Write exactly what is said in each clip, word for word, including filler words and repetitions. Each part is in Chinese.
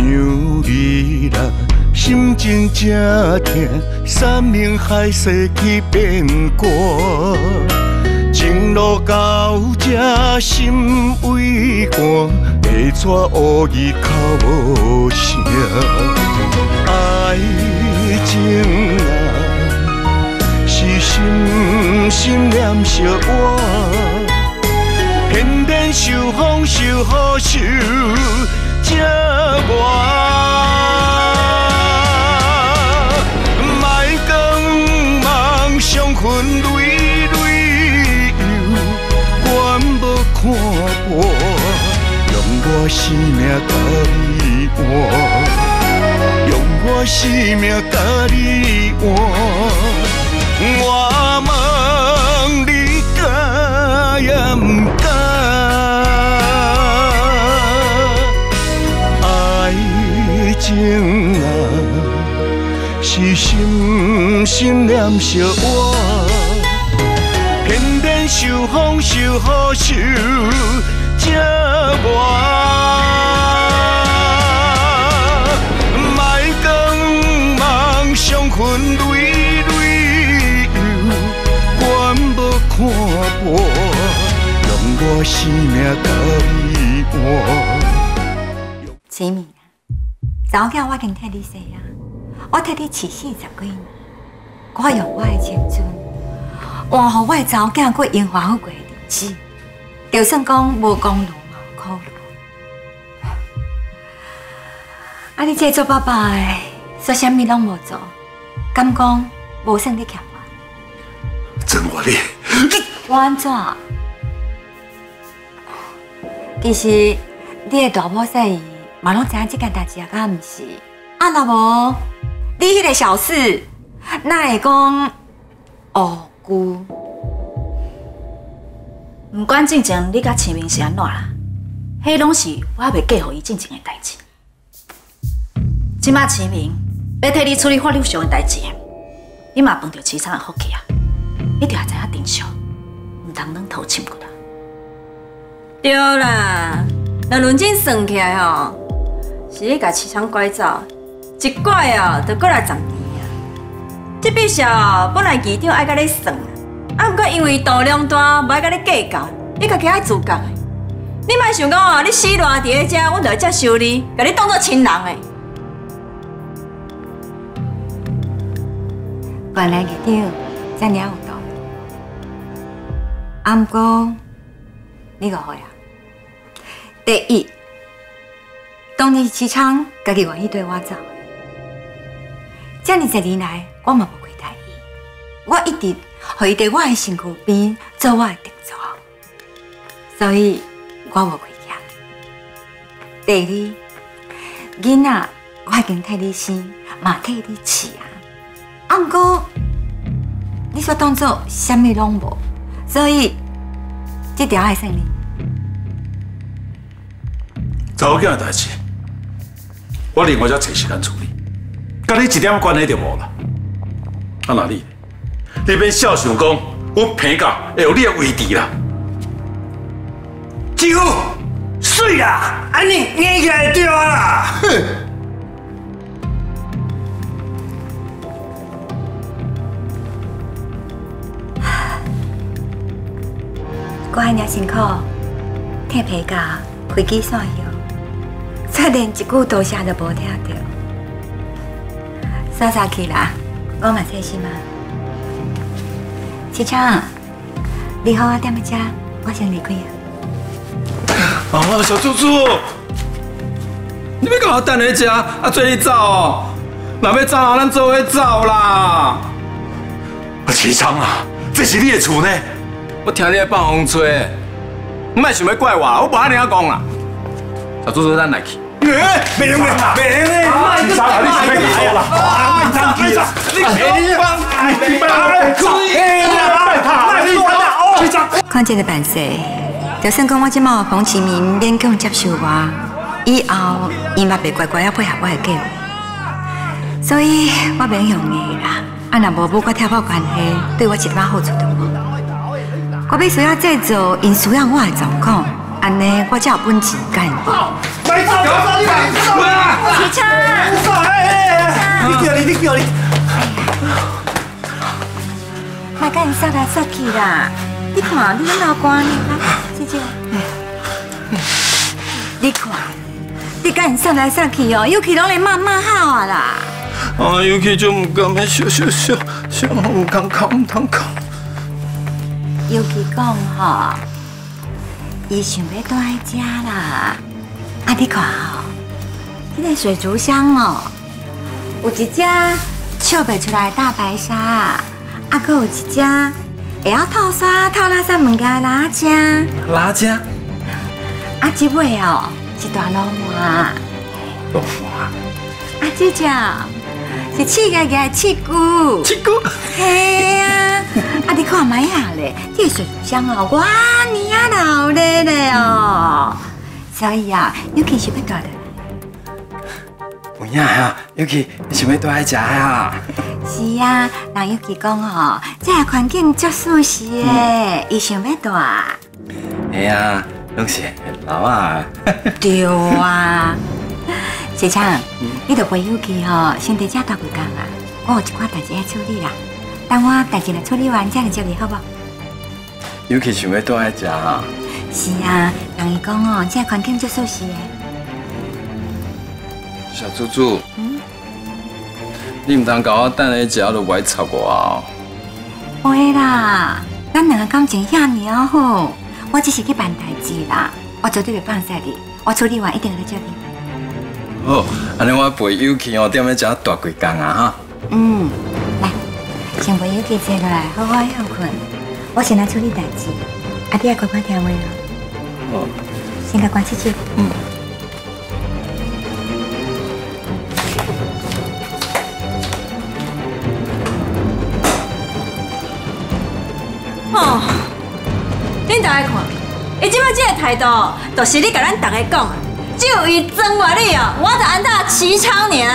你啦，心情正痛，山明海誓去变卦。情路到这心微寒，会怎有意哭无声？爱情啊，是心心念惜我，偏偏受风受雨受这热。莫讲梦伤痕累累又怨无看破，用我生命甲你换，用我生命甲你换。我问你敢也不敢？爱情啊，是心心念惜我，偏偏受风受雨受这热。莫讲梦伤痕累累又怨无看破，用我生命甲你换。 启明啊，早间我已经替你生啊，我替你饲四十几年，我用我的青春换予我的早间过荣华富贵的日子，就算讲无功劳嘛有苦劳。啊，你这做爸爸的，说啥物拢无做，敢讲无算你欠我？ 真我你， 我安怎？其实你的大某细姨嘛拢知影这件代志啊，敢毋是？啊，若无你迄个小事，哪会讲哦姑？ 唔管进前你甲启明是安怎啦，迄拢是我还未嫁予伊进前的代志。即马启明要替你处理法律上的代志，你嘛碰到凄惨的福气啊！你着要知影珍惜，唔通软头深骨啦。 对啦，若论真算起来吼，是你甲市场拐走，一拐哦，就过来十年啊。这笔账本来议长爱甲你算，啊，不过因为度量大，无爱甲你计较，你家己爱自觉的。你莫想讲哦，你死烂伫咧遮，阮就会接受你，甲你当做亲人诶。 原来议长遮尔有道理，啊，不过你误会啊。第一，当年市场家己愿意对我走的，这二十年来我嘛无亏待伊，我一直互伊伫我的身躯边做我的定座，所以我无亏欠。第二，囡仔我已经替你生，嘛替你饲啊，啊，不过你煞当作啥物拢无，所以这条爱算你。 查某囝的代志，我另外再找时间处理，甲你一点关系都无啦。啊，那你，你免小想讲，我平价会有你的位置啦。 舅，水啦，安尼硬起来就对啊啦。哼！ 我遐尔辛苦，替皮价飞机线药。却连一句多谢都无听到，莎莎去啦，我嘛细心啊。市场，你好啊，踮在遮，我先离开啊。 啊，小猪猪，你要干嘛等在遮？啊，做你走哦？若要走啊，咱做伙走啦。 啊，启昌啊，这是你的厝呢？ 我听你在放风吹，你莫想要怪我，我无安尼啊讲啦。小猪猪，咱来去。哎，袂用啦，袂用嘞！启昌啊，你是要去错啦？啊，启昌，启昌，你别放，别放，哎呀，你放，启昌。 看这个办事，就算讲我即马黄启明勉强接受我，以后伊嘛袂乖乖要配合我的计划，所以我免用硬啦。啊，若无母我跳跑关系，对我一点好处都无。我必须要制造因需要我的状况，安尼我才有本钱甲因报。 别走，你别走啊！ 昌， 你叫你，你叫你， 莫甲因说来说去啦。你看，你那老官呢？姐姐，你看，你甲因说来说去哦，尤其拢来骂骂好啊啦。 啊，尤其就唔甘咩，小小小小唔通讲，唔通讲。 尤其讲吼，伊想要住在遮啦。啊，你看吼，迄个水族箱哦，有一只笑袂出来的大白鲨，啊，搁有一只会晓透沙、透垃圾物件的拉精。 拉精？ 啊，这尾哦是大老麻。 老麻？ 啊，这只是刺牙牙的刺骨。 刺骨？ 嘿啊！啊，你看卖下咧，这个水族箱哦，我年啊老咧咧哦。所以啊，尤其是要住的。 有影啊，尤其想要住在遮啊。 是啊，人尤其讲吼，这个环境足舒适的，伊想要住。 哎呀，拢是老啊。 对啊，小强，你著陪尤其吼，先在遮住几工啊。我有一寡代志要处理啦，等我代志来处理完，才来接你，好不？ 尤其想要住在遮啊。 是啊，人伊讲哦，这个环境足舒适的。 小猪猪，嗯，你唔通甲我等下食，就袂插我哦。 会啦，咱两个感情遐尔啊好，我只是去办代志啦，我绝对袂放下你，我处理完一定会来接你。 好，安尼我陪尤其哦，踮咧遮大几工啊哈。 嗯，来，先陪尤其坐落来，好好休困。我先来处理代志，啊，你也乖乖听话哦。 好， 先甲关七七。嗯。 哦，恁大家看，伊即摆即个态度，就是你甲咱大家讲，只有伊装我你哦，我就安踏齐昌尔。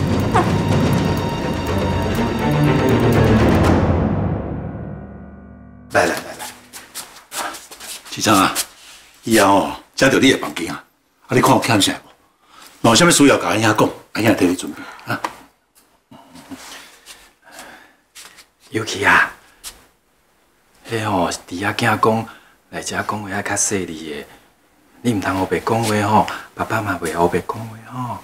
来来来来，齐昌啊，以后哦，这着你的房间啊，啊，你看有欠啥无？若有啥物需要，甲阿兄讲，阿兄替你准备啊。 尤其啊。迄吼，伫遐囝讲来遮讲话较细腻的，你毋通胡白讲话吼，爸爸嘛袂胡白讲话吼。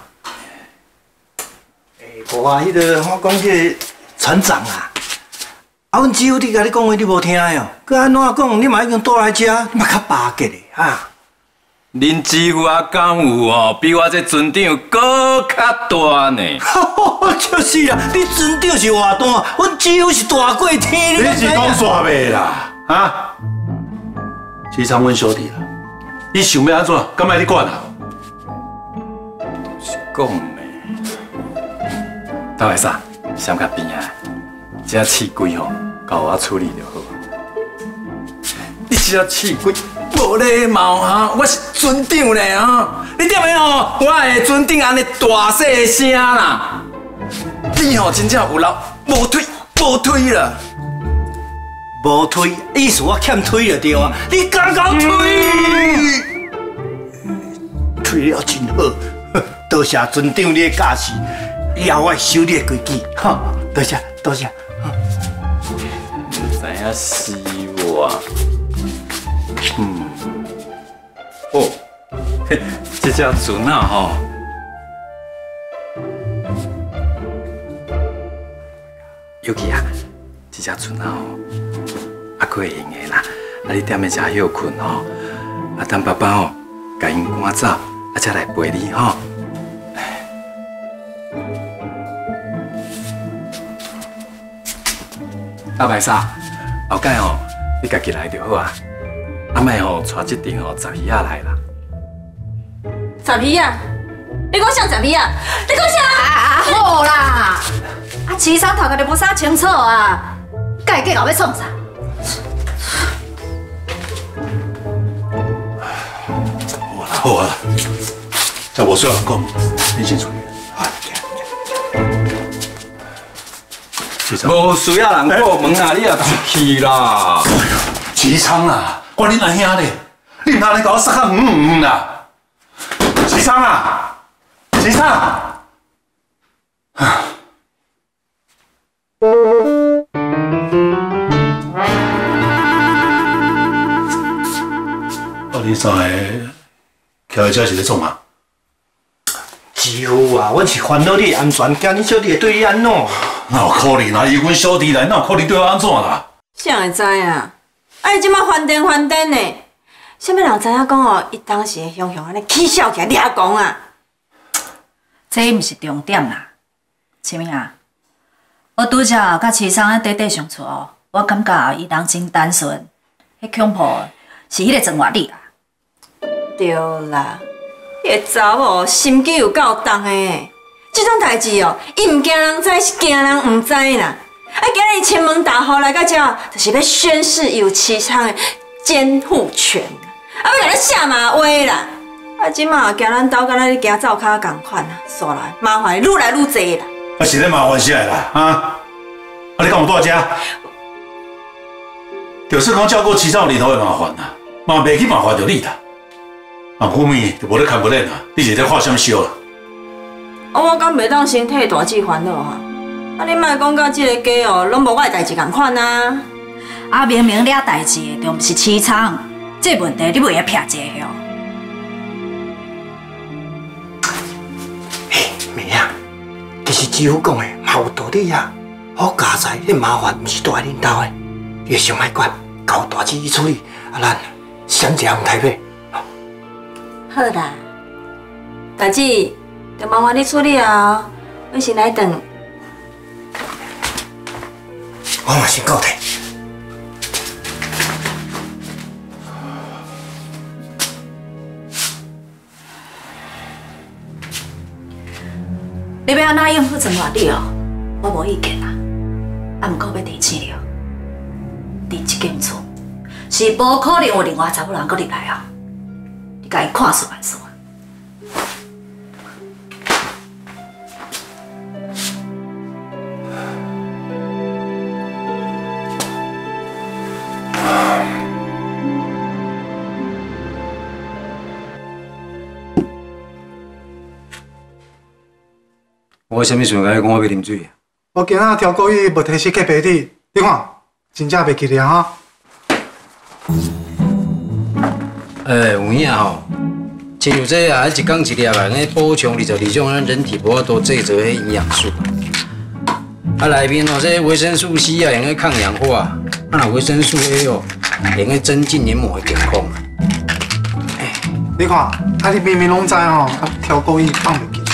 诶，无啊，迄个我讲迄个船长啊，啊，阮只有你甲你讲话你无听哦，佮安怎讲？你嘛已经倒来遮，你嘛较巴结的啊。 恁姊夫啊，敢有吼比我这船长搁较大呢？ 就是啦，你船长是偌大，阮姊夫是大过天。 你是讲煞袂啦？啊？齐昌，阮小弟啦，伊想要安怎，敢爱你管啊？ 是讲的。倒来啥？闪较边啊！这刺龟吼，交我处理就好。你这刺龟！无礼貌哈！我是船长咧哈，你点样吼？我的船长安尼大细声啦！你吼真正有老无腿无腿啦！ 无腿，意思我欠腿就对啊！你敢搞腿？腿了真好，多谢船长你的教示，以后我会守你的规矩，哈！多谢多谢。 知影死我！嗯，哦，嘿，这只船啊吼，尤其啊，这只船啊吼，啊，可会用的啦。啊，你踮咧遮休困吼，啊，等爸爸吼，甲因赶走，啊，才来陪你吼。阿白沙，后盖吼，你家己来就好啊。阿妹吼，带这顶吼十鱼仔来啦。 十鱼啊？你讲啥十鱼啊？你讲啥？ 啊好啦，啊，市场头家就无啥清楚啊，家己计较要创啥？ 好啦好啊，这无需要人讲，你先处理。 无需要人过门啊，你也出去啦。 齐昌啊！我恁阿兄咧，你唔通来甲我撒卡嗯嗯啦！齐昌啊，齐昌， 哦，你三个徛在遮是咧创啊？ 师傅啊，阮是烦恼你安全，惊你小弟会对你安怎？ 哪有可能啊？伊阮小弟来，哪有可能对我安怎啦？ 谁会知啊？啊，伊即马翻颠翻颠的，啥物人知影讲哦？伊当时会雄雄安尼起笑起来掠讲啊！ 这毋是重点啦，清明啊，我拄则甲市场咧短短相处哦，我感觉伊人真单纯，迄恐怖是迄个庄活里啊。 对啦，迄个查某心机有够重的，即种代志哦，伊毋惊人知，是惊人毋知啦。啊，今日亲门大户来到遮，就是要宣示伊有市场的监护权，啊，要甲咱下马威啦。啊，即马惊咱兜敢若咧行灶骹共款啊，煞来麻烦愈来愈济啦。 啊，是咧麻烦啥啦？啊，啊，你干嘛住遮？就是讲照顾市场里头的麻烦啦，嘛袂去麻烦着你啦。啊，后面就无咧看不练啦，你是咧看什么烧啦？ 啊，我敢袂当先替大姊烦恼哈？啊，你莫讲到即个家哦，拢无我的代志共款啊！ 啊，明明了代志的，就毋是市场，这问题你袂晓撇一下哦。 嘿，妹啊，其实师傅讲的嘛有道理啊。好家财，迄麻烦毋是住在恁兜的，越想歹管，交大姊去处理，啊，咱闪一项台北。 好啦，大姊，就麻烦你处理啊，我先来等。 我嘛先交代。 你要安怎应付庄活里哦？我无意见啦。啊，毋过要提醒你哦，伫即间厝是无可能有另外查某人搁入来啊！你家己看数办数啊！ 我啥物时阵甲你讲我要啉水？ 我今仔调故意无提示客白底，你看，真正袂记得哈。 诶，有影吼，亲像这啊，一缸一粒啊，安尼补充二十二种咱人体无法度制造的营养素。啊，内面哦，这维生素 C 啊，用来抗氧化；啊，那维生素 A 哦，用来增进黏膜的健康。 你看，啊，你明明拢知吼，啊，调故意放袂记。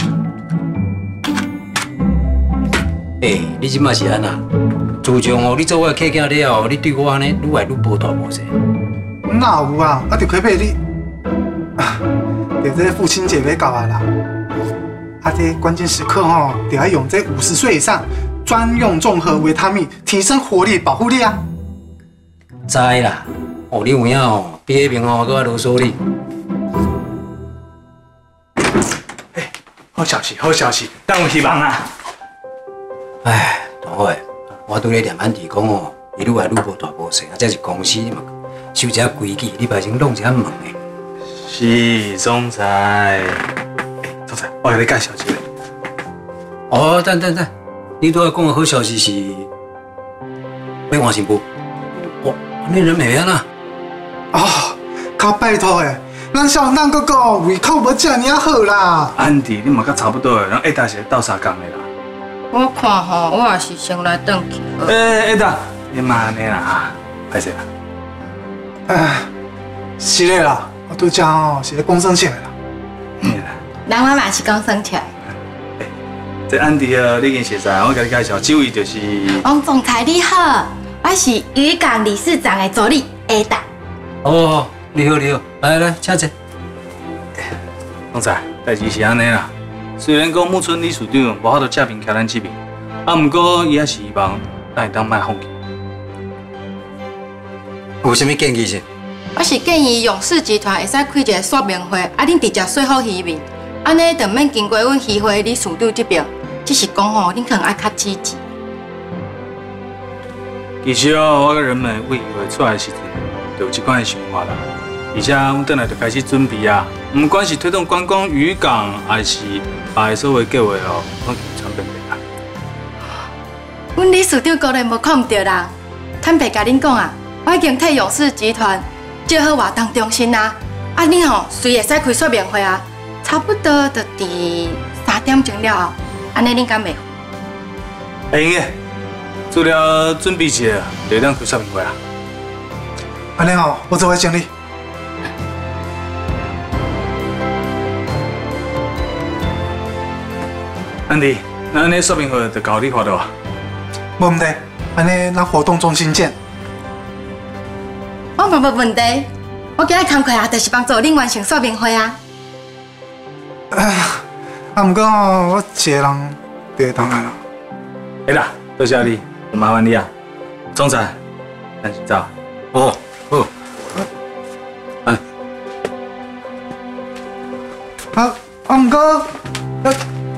诶，你即马是安那？自从哦，你做我客囝了后，你对我安尼愈来愈无大无小。 哪有啊？啊，就亏赔你，啊，就这父亲节要到啊啦！啊，这关键时刻吼，得要用这五十岁以上专用综合维他命，提升活力，保护力啊！ 知啦，哦，你有影哦，比迄边哦，搁较啰嗦你。 哎，好消息，好消息，咱有希望啊！ 唉，同伙的，我拄咧念安弟讲哦，伊愈来愈无大无小，啊，这是公司嘛，守一下规矩，你白先弄一下门的。 是总裁。总裁，我给你介绍一个。 哦，等等等，你拄仔讲的好消息是要换新妇？哦，你人美安啦？ 哦，靠拜托诶，咱小蛋哥哥胃口无遮尔好啦。 安迪，你嘛甲差不多的，咱下搭是斗相共的啦。 我看吼，我也是先来转去。 诶，下搭，你嘛安尼啦，歹势啦。 唉，是嘞啦，我拄则吼是咧讲生起来啦。 嗯。 人我嘛是讲生起来。 诶，这安迪啊，你已经熟悉，我甲你介绍，这位就是。 王总裁你好，我是渔港理事长的助理下达。 哦，你好你好，来来，请坐。 总裁，代志是安尼啦。虽然讲木村理事长无法度正面徛咱这边，啊，不过伊也是希望咱会当卖放弃。 有啥物建议是？ 我是建议勇士集团会使开一个说明会，啊，恁直接说好鱼面，安尼就免经过阮渔会理事长这边。只是讲吼，恁可能爱较积极。 其实哦，我甲人们为渔会出来的时阵，就有这款的想法啦。而且阮等来就开始准备啊，不管是推动观光渔港，还是把所有计划哦，拢全面来啦。 阮理事长个人无看唔到人，坦白甲恁讲啊，我已经替勇士集团借好活动中心啊，啊恁吼随会使开说明会啊，差不多就伫三点钟了后，安尼恁敢袂？ 会用的，资料准备一下，就当开说明会啊。 安尼吼，我做伙整理。 安迪，那安尼说明会就交你发了啊。 无问题，安尼咱活动中心见。 我嘛无问题，我今日工课啊，就是帮助恁完成说明会啊。 哎呀，啊，毋过吼，我一个人就会当来啦。 会啦，多谢你，麻烦你啊。总裁，咱先走。 哦，好。 啊，啊，啊，毋过，啊。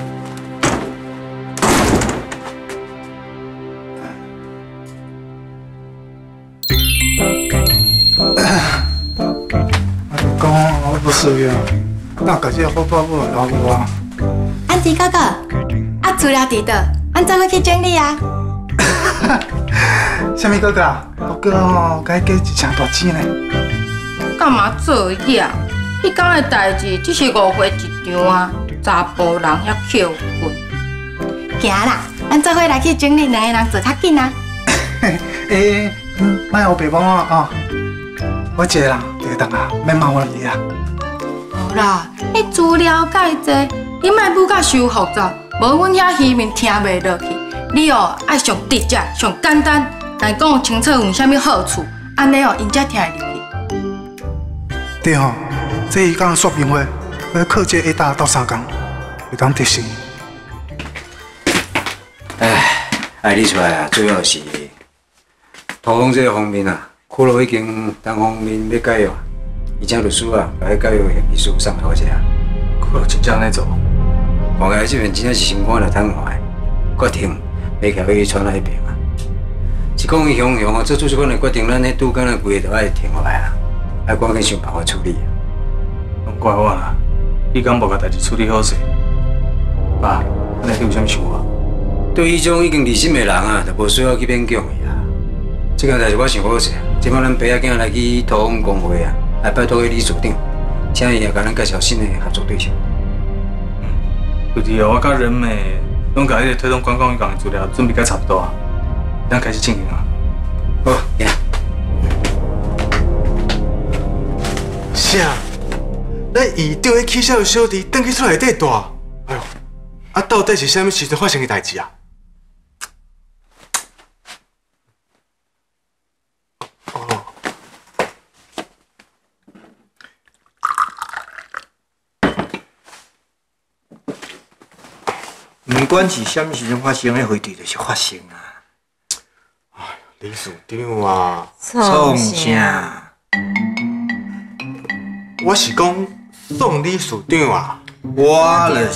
讲我不需要，那家己好爸母老母啊。 安迪哥哥，啊资料伫倒，俺怎会去整理啊？ 什么哥哥啊？哥哥吼，该加一成大钱呢。 干嘛这样？迄天的代志只是误会一场啊，查甫人遐扣分。行啦，咱做伙来去整理，两个人做较紧啊。 诶，嗯，莫后白忙啊啊！我一个人就会当啊，免麻烦你啊。 好啦，迄资料介济，你莫补甲修复杂，无阮遐戏面听袂落去。你哦爱上直接、上简单，来讲清楚有啥物好处，安尼哦因才听会入去。 对吼，这一讲说明会，要课这一打到三工，会当执行。 唉，爱你出来啊，主要是土方这个方面啊，骷髅已经单方面要改了，而且律师啊，把迄改了协议书送来我这啊。 骷髅真正安尼做？ 看起来这边真正是心肝来瘫痪，决定要交伊传来一边啊。是讲伊雄雄啊，做出这款的决定，咱迄拄干的规个都爱停下来啊，爱赶紧想办法处理啊。 拢怪我啦，伊敢无甲代志处理好势。爸，安尼你有啥物想法？ 对迄种已经离心的人啊，就无需要去勉强伊啊。这件代志我想好势，即摆咱爸仔囝来去土方公会啊，来拜托迄理事长，请伊也甲咱介绍新的合作对象。 嗯，就是哦，我甲人美拢甲迄个推动观光渔港的资料准备甲差不多啊，咱开始进行啊。 好，行。 啥？咱院长迄起小小弟转去厝内底住？哎呦，啊，到底是啥物时阵发生的代志啊？哦。 不管是啥物时阵发生的，回对就是发生啊。 哎，理事长啊， 创啥？ 我是讲宋理事长啊。 我就是，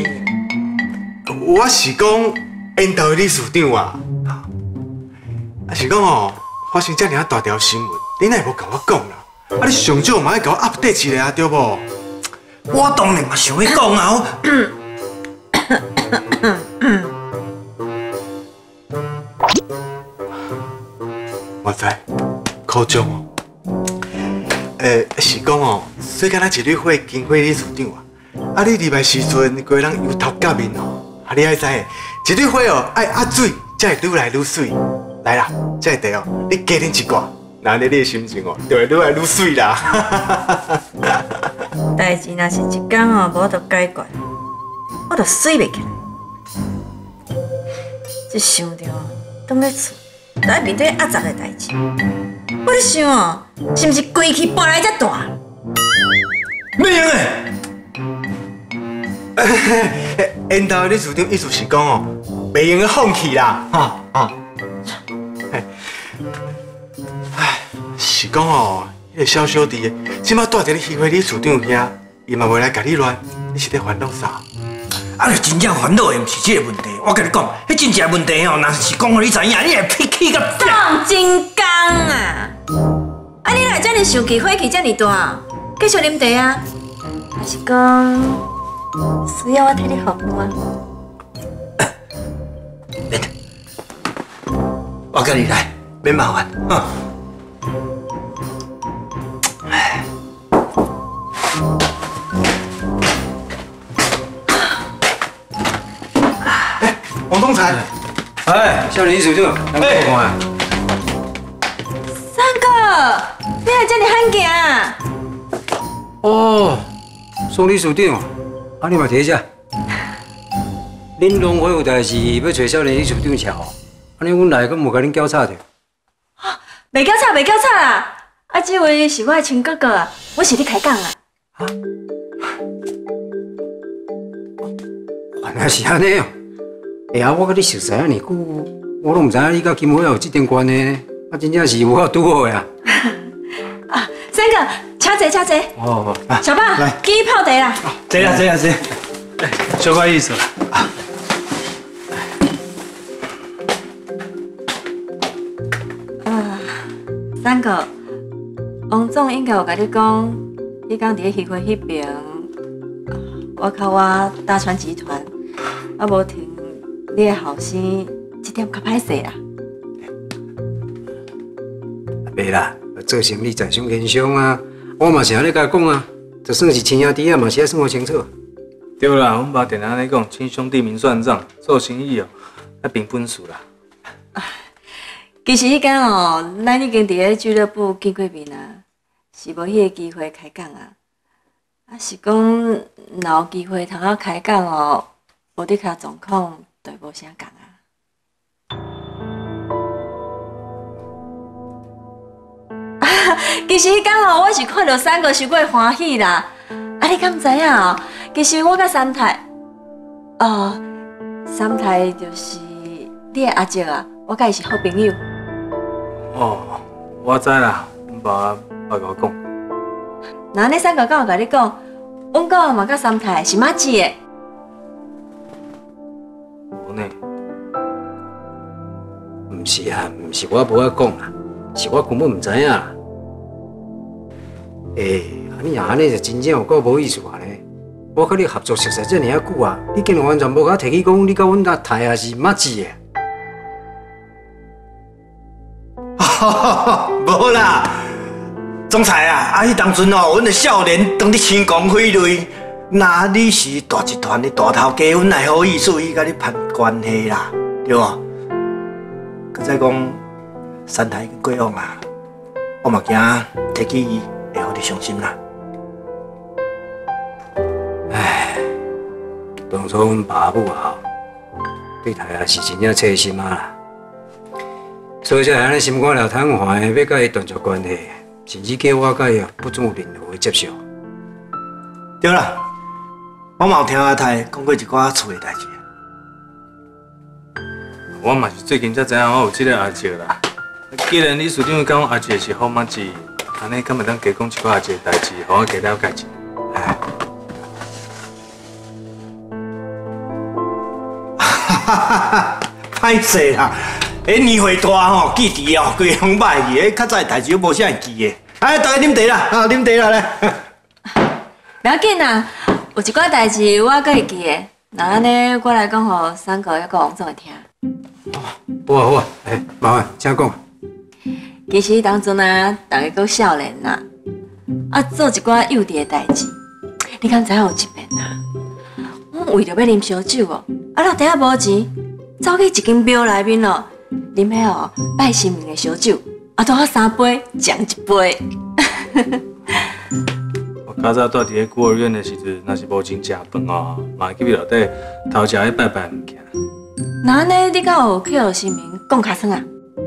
我是讲缘投理事长啊。啊是讲哦，发生遮尔啊大条新闻，你哪会无甲我讲啦？啊，你上少嘛要甲我 update 一下啊，对无？ 我当然嘛想要讲啊。 我知，口中哦。诶、欸，是讲哦，说敢若一缕火经过理事长啊，啊，你入来时阵，规人油头甲面哦，啊，你爱知的，一缕火哦爱压水，才会愈来愈水。来啦，这个茶哦，你加啉一寡，那你你的心情哦，就会愈来愈水啦。 代志若是一天哦，无得解决，我就水袂起来。一想着当咧厝，来面对压杂的代志，我咧想哦，是毋是规气搬来遮大？ 咩样诶？缘投理事长意思是讲哦，袂用个放弃啦，哈哈。唉，是讲哦，迄个小小弟，即摆住伫咧议会理事长遐，伊嘛袂来甲你乱，你是咧烦恼啥？ 啊，你真正烦恼的毋是这个问题，我甲你讲，迄真正问题哦，若是讲互你知影，你会脾气个。 放真刚啊！啊，你来遮尔生气，火气遮尔大，继续啉茶啊？还是讲需要我替你服务啊？ 免， 我跟你来，免麻烦。哈。哎， 王东才， 哎，少年署长，咱过看。 三哥，你来这里喊行啊？ 哦，宋理事长，啊你嘛提一下。恁农会有代志要找少年理事长瞧，安尼阮来阁无甲恁交叉着。 袂交叉，袂交叉啦！啊，这位是我的亲哥哥啊，我是你开讲啊。 啊？原来是安尼哦。哎呀，我甲你熟识啊尼久，我都唔知影你甲金辉有这段关系呢。啊，真正是有法拄好呀。 啊，三哥，请坐，请坐。 哦， 小爸，来，记泡茶啦。 坐啦，坐啦，坐。 哎，小可意思啦。啊。 三哥，王总应该有甲你讲，你讲伫迄会迄边，我靠我大川集团，啊无听你的后生，这点较歹势啦。 袂啦，做生意在商言商啊，我嘛是安尼甲讲啊，就算是亲兄弟啊，嘛是要算好清楚。 对啦，阮爸定定安尼讲，亲兄弟明算账，做生意哦，要凭本事啦。 其实迄间哦，咱已经伫咧俱乐部见过面啊，是无迄个机会开讲啊。啊是讲，若有机会通啊开讲哦，无伫卡状况，就无啥讲啊。其实迄间哦，我是看到三个伤过欢喜啦。啊，你敢知影哦？其实我甲三太，哦，三太就是你的阿叔啊，我甲伊是好朋友。 哦，我知啦，阮爸爸甲我讲。 那安尼三个敢有甲你讲，阮哥嘛甲三太是妈子的。 无呢？ 毋是啊，毋是我无爱讲啦，是我根本毋知影啦。诶、欸，你若安尼就真正有够无意思啊呢！我甲你合作熟识这尔啊久啊，你竟然完全无甲提起讲你甲阮阿太也是妈子的。 无啦，总裁啊，啊，迄当阵哦，阮的少年当你成功飞雷，那你是大集团的大头家，阮来好意思去甲你攀关系啦，对无？佮再讲三太过往啊，我嘛惊提起伊会互你伤心啦。 唉，当初阮爸母啊，对太也是真正切心啊啦。所以才安尼心肝了瘫痪的，要甲伊断绝关系，甚至叫我甲伊不准有任何的接受。 对啦，我嘛有听阿太讲过一寡厝的代志。 我嘛是最近才知影我有这个阿叔啦。既然理事长讲阿叔是好妈子，安尼敢会当加讲一寡阿叔的代志，互我加了解一下。 哎，哈哈哈！歹势啦！迄年岁大吼，记忆哦，规方歹去，迄较早的代志无啥会记的。哎，大家啉茶啦，啊，啉茶啦咧。 不要紧啦，有一寡代志我阁会记的。那安尼，我来讲互三哥抑个王总会听。 好啊好啊，哎，麻烦请讲。 其实当阵啊，大家阁少年啦，啊做一寡幼稚的代志。你敢知影有一遍啊？我为着要啉烧酒哦，啊，落地下无钱，走去一间庙内面哦。啉迄哦拜神明的烧酒，啊，拄好三杯，奖一杯。 我较早住伫咧孤儿院的时阵，若是无钱食饭哦，嘛会去庙内底偷食迄拜拜物件。 那安尼你敢有去互神明讲卡酸啊？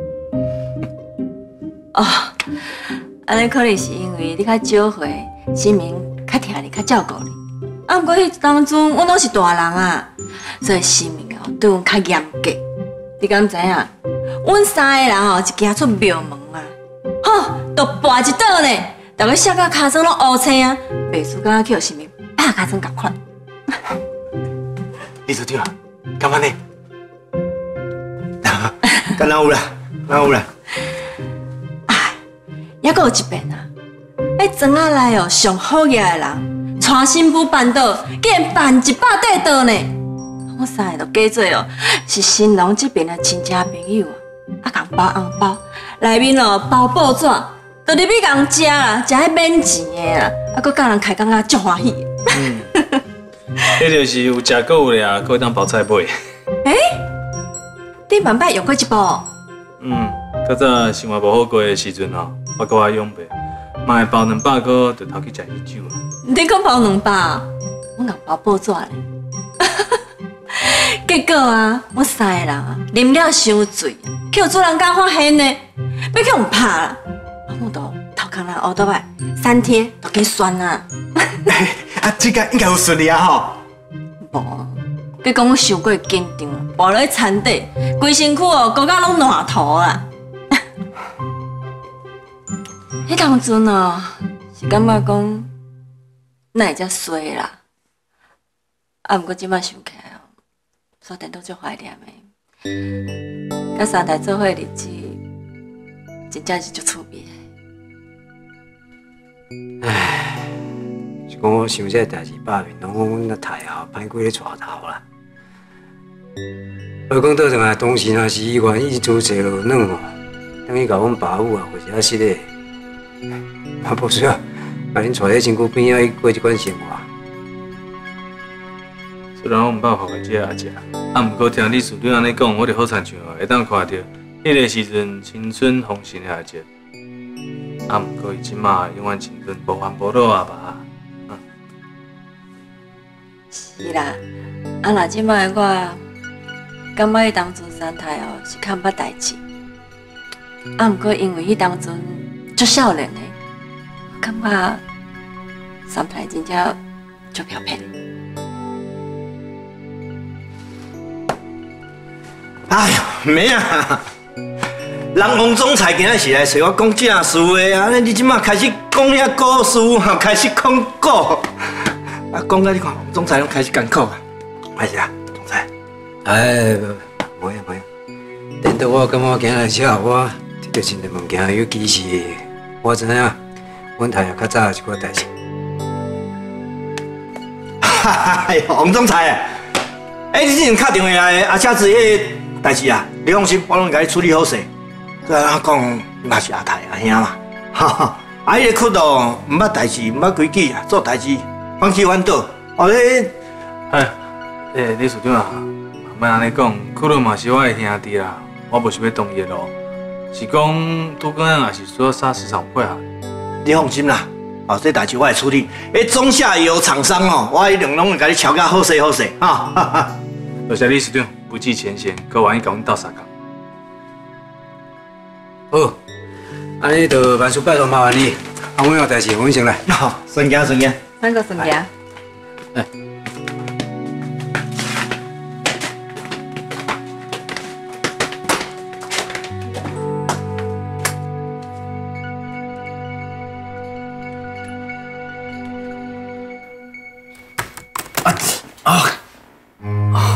哦，安尼可能是因为你较少回，神明较疼你，较照顾你。啊，不过迄当阵阮拢是大人啊，所以神明哦对阮较严格。你敢知影？阮三个人哦，一行出庙门啊，吼，都跋一倒呢，大家摔到骹酸拢乌青啊，袂输敢若去互神明拍骹酸共款。 理事长，干嘛呢？敢若有啦，敢有啦。 哎，抑阁有一遍啊，迄庄仔内哦上好业的人，带新妇办倒，竟然办一百块倒呢。我三个都假做哦，是新郎这边的亲戚朋友啊， 啊，共包红包，内面哦包报纸，就入去共食啦，食迄免钱的啦，啊，佮教人开工啊，足欢喜。 嗯，迄就是有食过俩，可以当包菜买。 诶，你万摆用过一部？ 嗯，较早生活无好过的时阵吼，我甲我养爸，嘛会包两百个，就偷去食喜酒啊。 你讲包两百，我硬包报纸呢。结果啊，我三个人啊，啉了伤醉，去主人家发现呢，要去互拍啦。我都头壳人乌倒来，三天都去酸啊。 啊，这个应该有顺利啊吼。 无，佮讲我伤过紧张，跋落去田底，规身躯哦，搞到拢烂涂啊。迄当阵哦，是感觉讲，哪会遮衰啦？啊，毋过即摆想起来哦，煞电都足怀念的。甲三代做伙日子，真正是足趣味的。 唉，是讲我想这个代志，百面拢讲阮那太后歹过咧带头啦。我讲倒转来，当时若是愿意做坐落软哦，等于甲阮爸母啊，或者是咧，嘛不需要把恁带咧身躯边仔过一款生活。 虽然我毋捌学过这阿姐，啊，毋过听李处长安尼讲，我就好亲像哦，会当看到迄个时阵青春丰盛的阿姐。啊，毋过伊即马永远青春无烦无恼啊吧？嗯， 是啦，啊若即摆我感觉伊当阵三太哦是较毋捌代志，啊毋过因为伊当阵足少年的，我感觉三太真正足漂漂。 哎呀，没啊！人王总裁今仔是来找我讲正事的啊！你即马开始讲遐故事，哈，开始讲古，啊，讲到你看，王总裁拢开始艰苦啊！还是啊，总裁。 哎，无呀无呀，等到我感觉今日遮我摕到新的物件，尤其是我知影，阮太爷较早有一寡代志。 哎呦，王总裁，哎，你之前敲电话来阿车子迄个代志啊，你放心，我拢甲你处理好势。对啊，讲你嘛是阿太阿兄嘛，哈哈，啊，迄个窟度毋捌代志，毋捌规矩啊，做代志放弃反倒。哦，你， 哎，诶，李处长啊，莫安尼讲，窟度嘛是我的兄弟啦，我无想要动伊的路，是讲拄刚也是需要啥市场配合。 你放心啦，哦，这代志我会处理。迄中下游厂商哦，我一定拢会甲你敲甲好势好势，哈哈哈。 多谢李处长不计前嫌，搁愿意甲阮斗相共。 好，安尼就万事拜托麻烦你，啊，我有代志，阮先来。 好，顺行顺行。 三个顺行。 哎。 啊啊！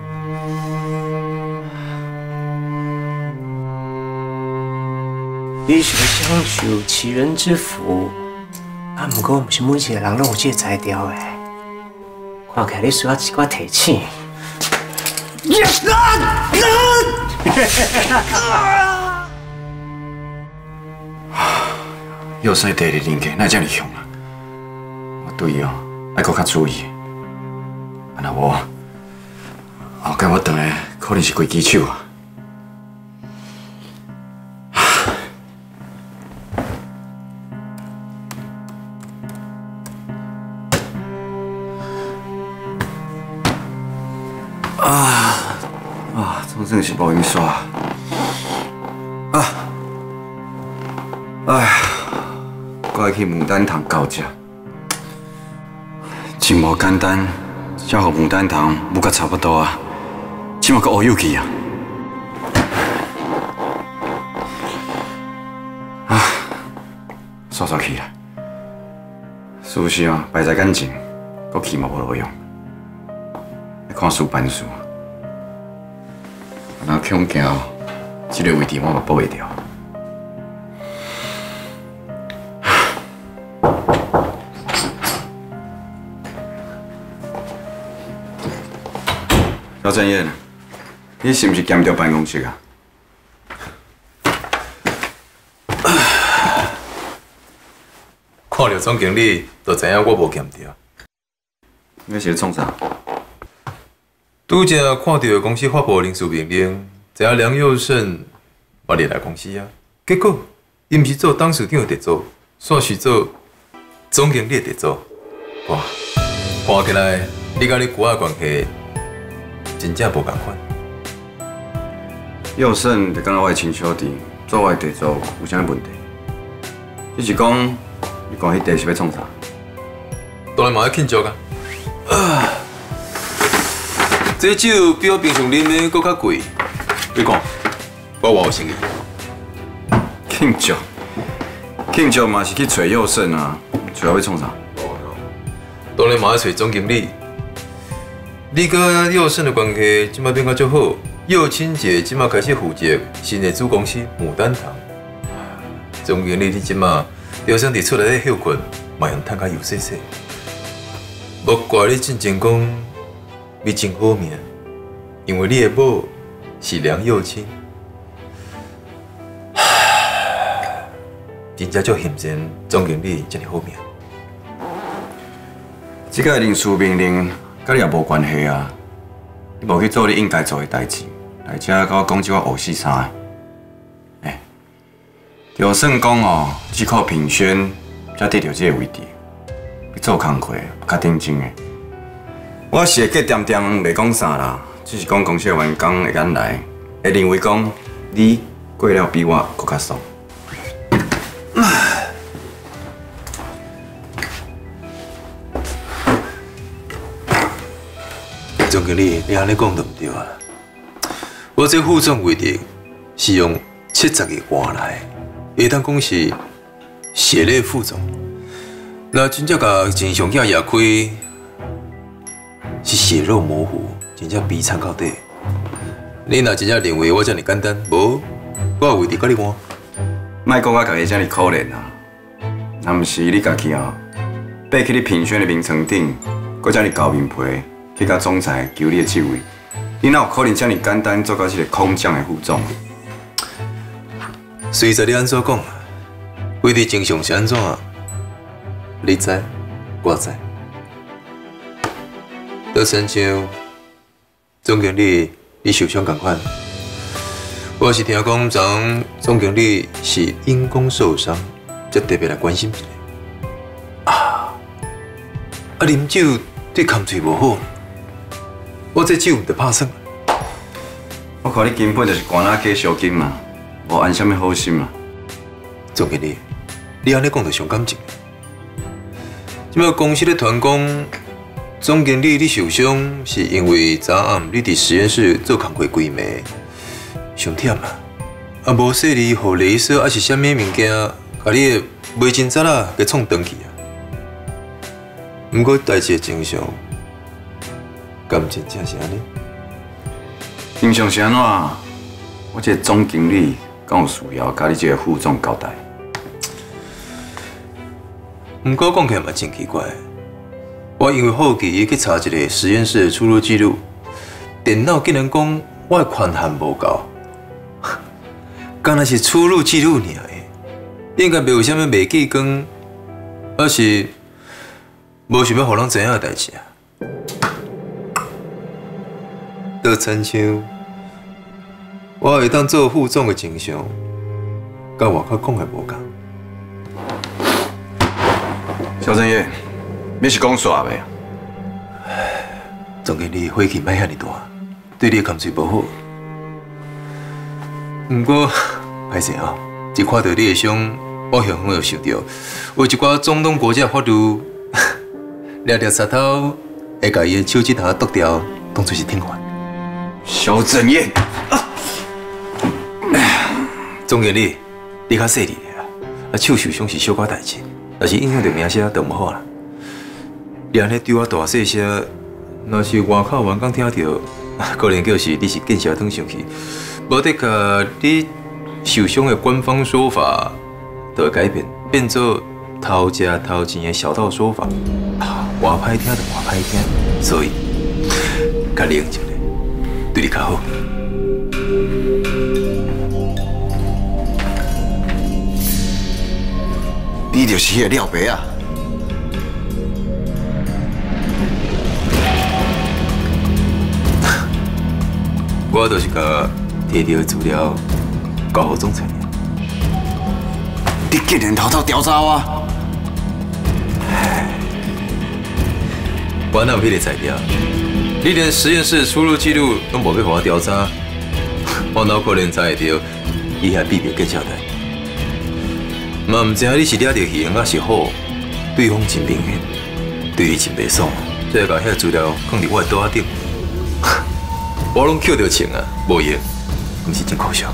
你想享受其人之福，啊，不过不是每一个人拢有这个才调的。看起来你需要一寡提醒。 幼生第二人格哪会这么凶啊？我对伊哦，爱搁较注意。啊，那我后盖我回来可能是鬼机手啊。啊啊！总算是无用煞啊！哎呀，我要去牡丹堂教食，真无简单，才互牡丹堂舞甲差不多啊，即马阁学有去啊！啊，煞煞去啦！事实上，摆在感情，阁去嘛无路用。看书办事，若恐惊，这个位置我嘛保袂掉。小郑燕，你是毋是兼调办公室啊？ 看到总经理，就知影我无欠着。 你是创啥？ 拄则看到公司发布临时命令，知影梁佑胜我入来公司啊。结果，伊毋是做董事长的特助，煞是做总经理的特助。哇，看起来你甲你姑仔关系真正无共款。 佑胜就敢若我的亲小弟，做我的特助有啥问题？只是讲，你讲迄地是要创啥？ 当然嘛要庆祝啊！啊，这酒比我平常啉的搁较贵。你讲，我偌有诚意？ 庆祝，庆祝嘛是去找佑胜啊，找我要创啥？ 当然嘛要找总经理。你甲佑胜的关系即摆变甲足好，佑清姐即摆开始负责新的子公司牡丹堂。总经理，你即摆就算伫厝内咧休困，嘛用趁较油细细。无怪你进前讲你真好命，因为你的某是梁佑清。真正足幸运，总经理真好命。 这个临时命令，甲你也无关系啊！你无去做你应该做的代志，来遮甲我讲即个乌四三。哎，就算讲哦，只靠评选才得到这个位置，你做工课较认真的。我是会计点点袂讲啥啦，只是讲公司的员工会敢来，会认为讲你过了比我搁较爽。 总经理，你安尼讲都唔对啊！我这副总位置是用七十个换来，会当讲是血泪副总。那真正甲真相囝也开，是血肉模糊，真正悲惨到底。你若真正认为我这么简单，无我有位置甲你换。 莫讲我家己这么可怜啊！若毋是你家己哦，爬去你评选的名称顶，搁这么厚面皮。去甲总裁求你的职位，你哪有可能这么简单做到这个空降的副总？ 随着你安怎讲，位置正常是安怎？你知，我知。就亲像总经理你受伤同款，我是听讲昨总经理是因公受伤，才特别来关心一下。啊，啊，啉酒对口嘴无好。我这酒唔得拍算。 我看你根本就是官仔加小金嘛，无安什么好心嘛。 总经理，你安尼讲就伤感情。即摆公司咧传讲，总经理你受伤是因为昨暗你伫实验室做工课规暝，伤忝啦。啊，无说你互镭射还是啥物物件，甲你的微针扎啦给创断去啊。毋过代志的真相。敢真正是安尼？ 真相是安怎？我这总经理敢有需要甲你这个副总交代？ 毋过讲起来嘛真奇怪，我因为好奇去查一个实验室的出入记录，电脑竟然讲我的权限无够，敢若是出入记录尔诶，应该袂有啥物袂记光，还是无想要互人知影的代志啊？就亲像我会当做副总的真相，甲外口讲的无共。 肖正业，你是讲煞袂？ 总经理火气莫遐尼大，对你的感情无好。不过，歹势哦，一看到你的伤，我雄雄就想到，有一寡中东国家法律，抓着贼头，会甲伊的手指头剁掉，当作是天罚。 肖正业， 总经理，你较细腻的啦，啊手受伤是小可代志，若是影响到名声就唔好啦。你安尼对我大细声，若是外口员工听到，可能就是你是见笑转生气，无得甲你受伤的官方说法，就会改变，变做偷食偷钱的小道说法，话歹听就话歹听，所以较冷静咧，对你较好。 你就是迄个廖白啊！ 我就是甲摕到资料交互总裁。 你竟然偷偷调查我！ 我哪有迄个材料？你连实验室出入记录都无要互我调查，我哪可能知会到以下秘密计交代？嘛唔知影你是抓到鱼还是好，对方真明显，对你真袂爽，再把遐资料放伫我的桌仔顶，我拢捡到穿啊，无用，毋是真可笑。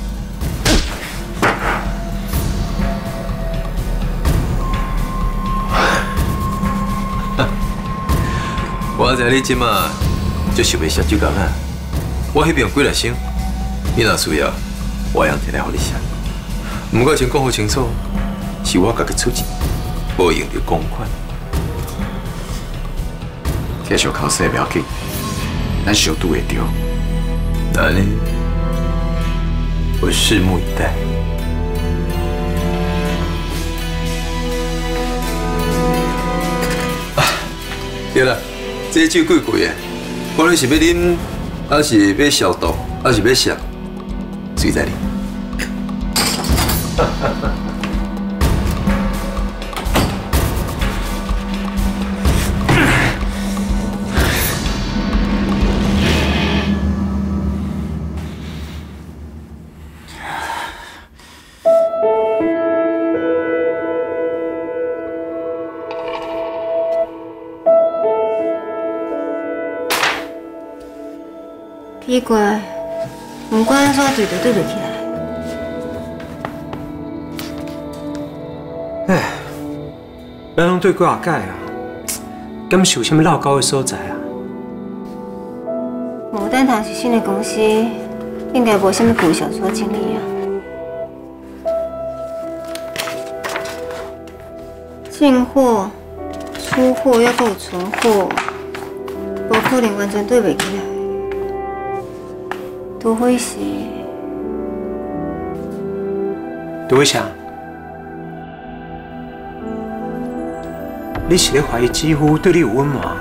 我知你即马就想要写手工啊，我迄边有几来箱，你若需要，我会摕来互你写。不过先讲好清楚，是我家己出钱，无用着公款。 继续考试袂要紧，咱小拄会着。 那呢，我拭目以待。啊，对了。这酒贵贵的，无论是要啉，还是要消毒，还是要食，随在你。 奇怪，不管安怎对都对不起唉， 来。 咱拢对几啊届啊，敢是有啥物闹交的所在啊？ 牡丹堂是新的公司，应该无啥物旧小说经历啊。进货、出货要够存货，无可能完全对袂起来。除非是， 除非啥？你是咧怀疑几乎对你有温暖？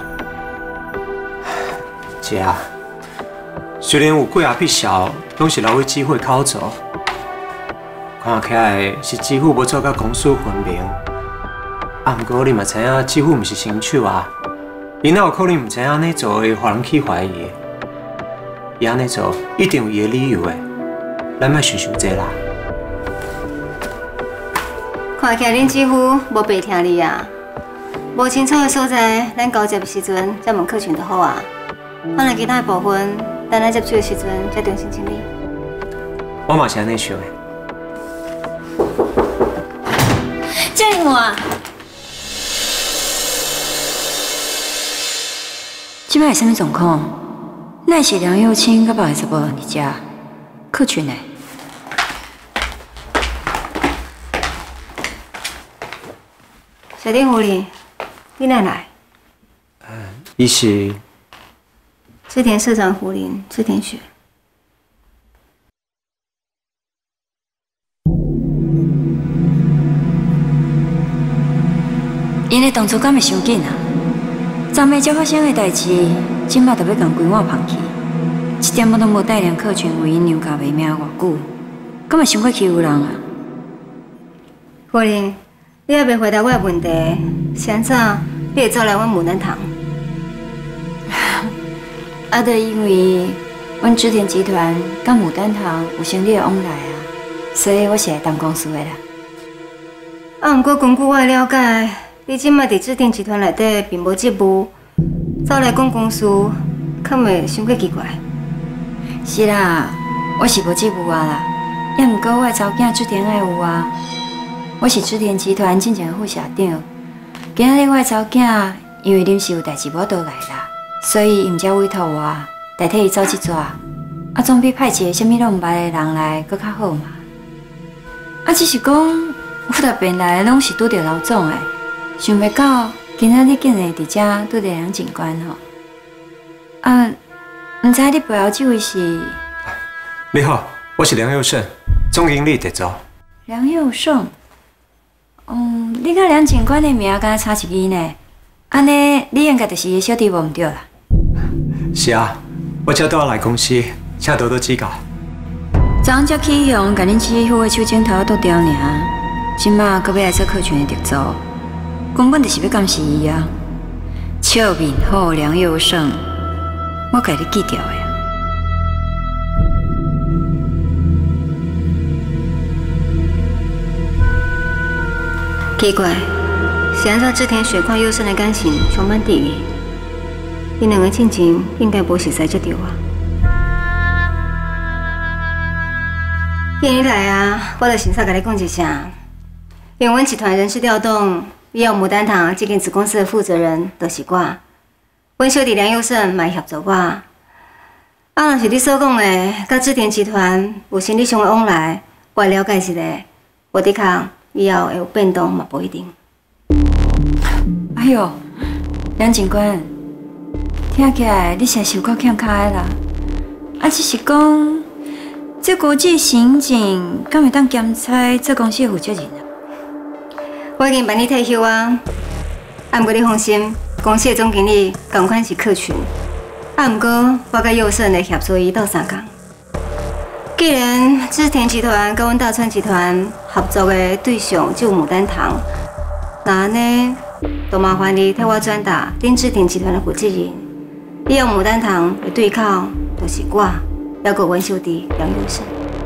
姐啊，虽然有几啊笔小拢是留喺机会口走，看起来是几乎无做到公私分明。啊，不过你嘛知影，几乎唔是新手啊，伊哪有可能唔知影安尼做会互人去怀疑？伊安尼做一定有伊的理由的，咱莫想想这啦。 看起来恁几乎无白听你啊，无清楚的所在，咱交接的时阵再问客群就好啊。反正其他的部分，等咱接触的时阵再重新整理。 我嘛是安尼想的。 这样啊！ 即摆是啥物状况？那是梁幼清甲别个查甫人伫遮客群呢？ 小丁狐狸，你哪来？ 伊是织田社长胡林，织田雪。 因的动作敢会伤紧啊？昨暝才发生的代志，今麦就要共规碗放弃，一点仔都无带领客群为因娘家卖命偌久，敢会伤过欺负人啊？ 胡林，你还袂回答我的问题，先怎你会走来阮牡丹堂？ 啊，就因为阮织田集团甲牡丹堂有生理的往来啊，所以我是来当公司的啦。 啊，不过根据我的了解，你即卖伫织田集团内底并无职务，走来讲公司，敢会伤过奇怪？ 是啦，我是无职务啊啦，也毋过我的查某囝织田爱有啊。我是织田集团正前副社长，今仔日我的查某囝因为临时有代志无倒来啦，所以伊毋才委托我代替伊走这逝，啊，总比派一个啥物拢毋捌的人来搁较好嘛。啊，只是讲我逐遍来拢是拄着老总的，想袂到今仔日竟然伫遮拄着梁警官吼。啊，毋知你背后这位是？ 你好，我是梁佑胜，总经理特助。 梁佑胜。哦，你甲梁警官的名敢若差一字呢？安尼你应该就是伊小弟无毋对啦。 是啊，我才拄来公司， 请多多指教。 昨昏才起向，甲恁姊夫的手指头剁掉尔，即马搁要来做客群的特助，根本就是要监视伊啊！笑面好，良又胜，我甲你记掉的。 奇怪，是安怎织田雪看佑胜的感情充满敌意？因两个进前应该无熟识才对啊。今日来啊，我就先煞甲你讲一声，因为阮集团人事调动，以后牡丹堂这间子公司的负责人就是我，阮小弟梁佑胜嘛会协助我。啊，若是你所讲的，甲织田集团有生理上的往来，我会了解一下，我的确。 以后会有变动嘛，不一定。 哎呦，梁警官，听起来你是受够欠卡的啦。啊，只是讲，这国际刑警敢会当监察这公司的负责人啊？ 我已经办理退休啊。啊，不过你放心，公司的总经理同款是客群。啊，不过我甲佑胜的协作已到三工。 既然织田集团跟阮大川集团合作的对象就牡丹堂，那安尼就麻烦你替我转达恁织田集团的负责人，以后牡丹堂的对口就是我，还有阮小弟梁佑胜。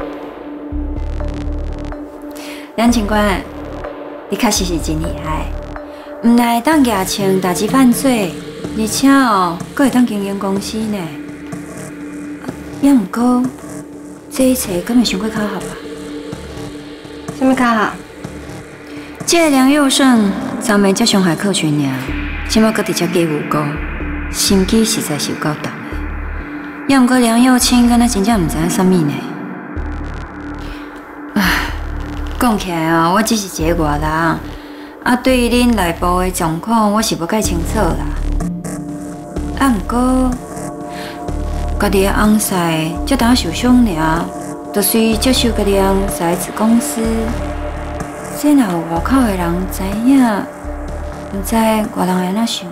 梁警官，你确实是真厉害，唔但会当牙清打击犯罪，而且哦，阁会当经营公司呢。也唔过。 这一切根本伤过巧合吧？ 什么巧合？ 这个梁佑胜昨暝才伤害客群尔，今麦搁直接加诬告，心机实在是有够重的。也毋过梁佑清敢若真正毋知影啥物呢？唉，讲起来哦，我只是一个外人，啊，对于恁内部的状况，我是无介清楚啦。啊，毋过。 家己的翁婿才当受伤尔，就随接受家己的翁婿子公司。这若有外口的人知影，毋知外人会安怎想？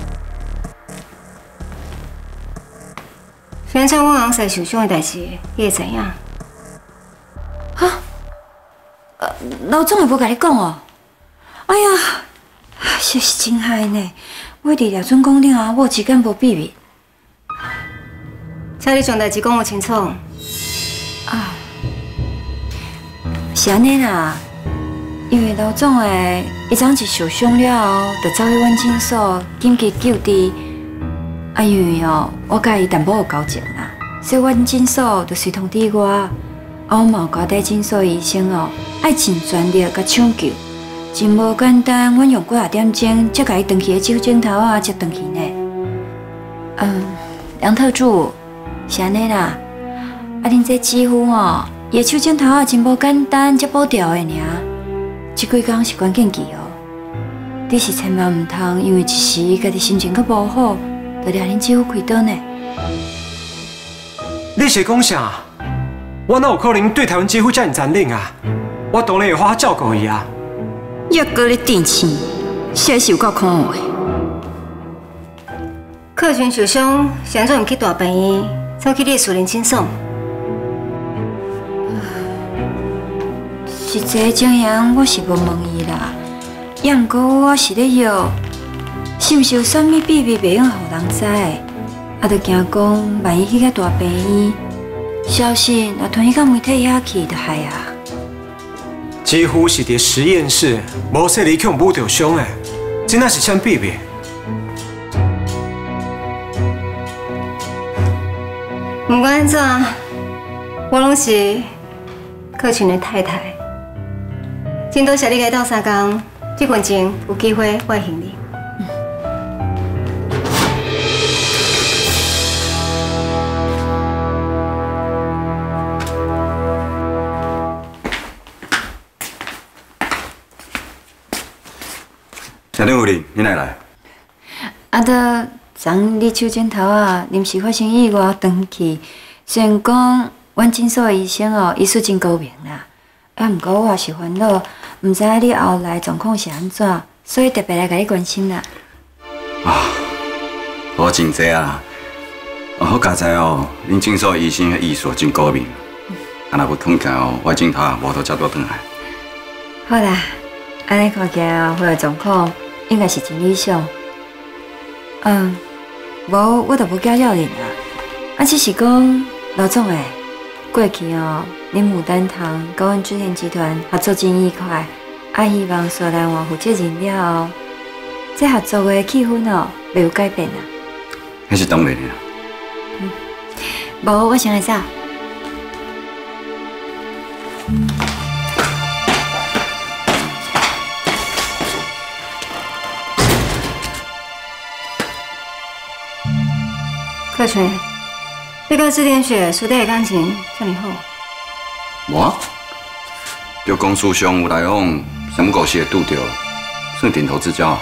反正我翁婿受伤的代志，你会知影？ 哈？呃，老总也无甲你讲哦。哎呀，实是真害呢！我伫廖准公顶啊，我一间无秘密。 请你将代志讲我清楚。 啊，是安尼啦，因为老总诶，伊昨是受伤了后，就走去阮诊所紧急救治。啊，因为哦，我甲伊淡薄有交情啦，所以阮诊所就随通知我，啊，我嘛有交代诊所医生哦，爱尽全力甲抢救，真无简单。阮用几啊点钟才甲伊断去诶手指头啊，才断去呢。嗯，梁特助。 是安尼啦，啊，恁这几乎哦，伊手指头啊真无简单，才补掉的尔。这几工是关键期哦，你是千万唔通因为一时家己心情阁无好，就掠恁几乎开刀呢。 你是讲啥？我哪有可能对台湾几乎遮尔残忍啊？我当然会好好照顾伊啊。 又搁咧电气，实在是有够可恶的。 客群受伤，想做唔去大病院。 走去你私人诊所， 实际情形我是无问伊啦，也毋过我是咧摇，是毋是有啥物秘密袂用互人知？啊，着惊讲万一去到大病院，消息若传去到媒体遐去，着害啊！ 几乎是伫实验室，无说离去捂着伤诶，真正是啥秘密？ 不管安怎，我拢是客群的太太。真多谢你来到三工，这份情有机会我会还你。 小丁有你，你哪来？ 啊，得。 昨你手指头啊，临时发生意外断去。虽然讲阮诊所的医生哦，医术真高明啦，啊，毋过我也是烦恼，毋知影你后来状况是安怎，所以特别来甲你关心啦。 啊，我真济啊！哦， 好佳哉哦，恁诊所医生的意思真高明。啊，若要统计哦，我镜头无都接到转来。 好啦，安尼看起来哦，我的状况应该是真理想。嗯，无我就不叫要恁啦。啊，只是讲老总诶，过去哦，恁牡丹堂甲阮织田集团合作真愉快，啊，希望所南华负责任了后，这合作的气氛哦，袂有改变啊。 那是当然的啦。 嗯，无我先来走。 柯春，你跟织田雪师弟的感情怎么好？ 无啊，就公司上有来往，什么故事会拄着，算点头之交啊。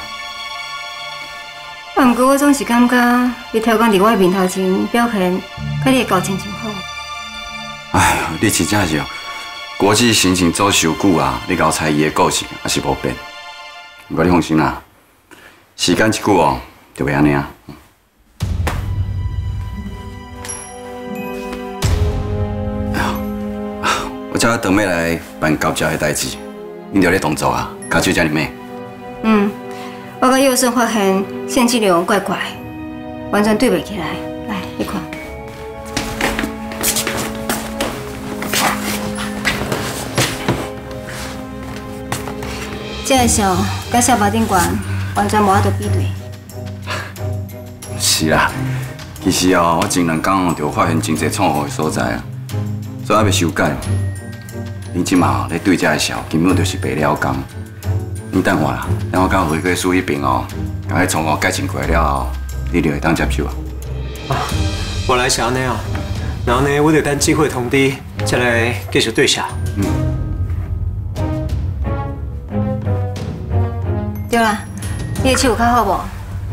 啊，不过我总是感觉你调工伫我面头前表现，甲你的交情真好。 哎呦，你真正是哦，国际刑警做伤久啊，你搞猜伊的故事还是无变。不过你放心啦，时间一久哦，就袂安尼啊。我才当要来办交接的代志，恁着咧动作啊，脚手遮尔慢。 嗯，我甲佑胜发现线质量怪怪，完全对袂起来。来，你看。这个相甲小巴顶悬完全无法度比对。 是啦，其实哦，我前两天哦就发现真侪错误的所在啊，所以还袂修改。你即马咧对这个小根本就是白了工。你等我啦，等我到会计师迄边哦，把迄错误改正过来了后，你就会当接受啊。 啊，原来是安尼啊，然后呢，我就等机会通知，再来继续对下。 嗯。 对啦，你的手有较好无？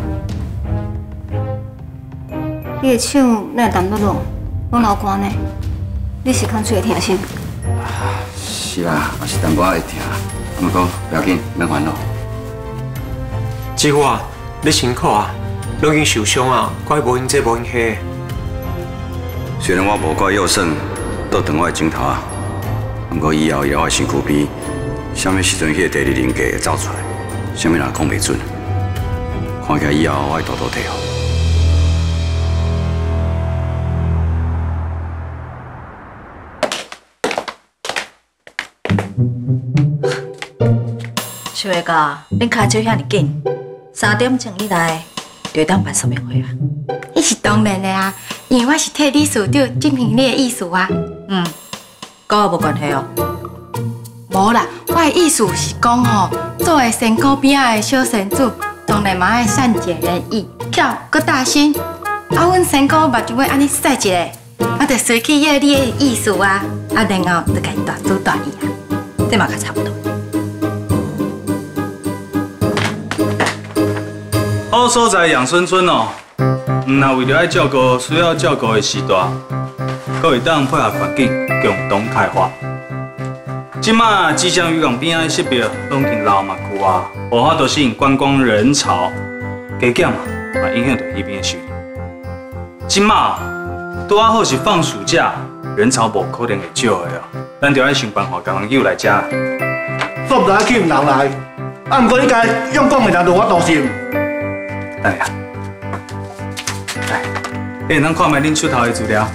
你的手哪会淡落落，拢流汗呢？你是空嘴会疼是？ 是啦，也是淡薄仔会疼，不过不要紧，免烦恼。 师傅啊，你辛苦啊，拢已经受伤啊，怪无用这无用迄。 虽然我无怪佑胜倒断我的镜头啊，不过以后以后我的身躯边，什么时阵迄个第二人格会走出来，什么人讲袂准。看起来以后我会多多体谅。 小月哥，恁开酒遐尼紧，三点钟以内就会当办说明会啊？ 那是当然的啊，因为我是替理事长执行你的意思啊。 嗯，跟我无关系哦。 无啦，我的意思是讲吼，作为身躯边仔的小神主，当然嘛爱善解人意，巧搁大心。啊，阮身躯目睭要安尼使一下，我就随去要你的意思啊，啊，然后就甲伊大做大意啊， 这嘛较差不多。 好所在养孙村哦，唔那为了爱照顾需要照顾的时代，可会当配合环境共同开发。即马吉祥渔港边仔设备拢挺老嘛旧啊，无法度吸引观光人潮，加减嘛，也影响到那边的收入。即马拄啊好是放暑假，人潮无可能会少的哦，咱就要想办法将人诱来遮。 说不来去唔人来，啊，不过你该用讲的人就我担心。 哎呀，来，你能看卖恁出头的资料？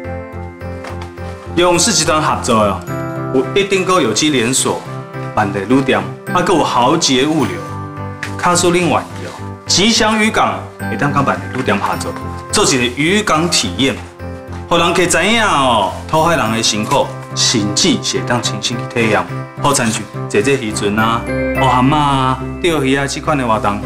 用氏集团合作哦，有一定够有机连锁、万利旅店，啊，搁有豪杰物流。卡苏恁愿意哦，吉祥渔港会当甲万利旅店合作，做一个渔港体验，互人客知影哦，讨海人的辛苦，甚至是会当亲身去体验，好参像坐坐渔船啊、乌蛤蟆啊、钓鱼啊这款的活动。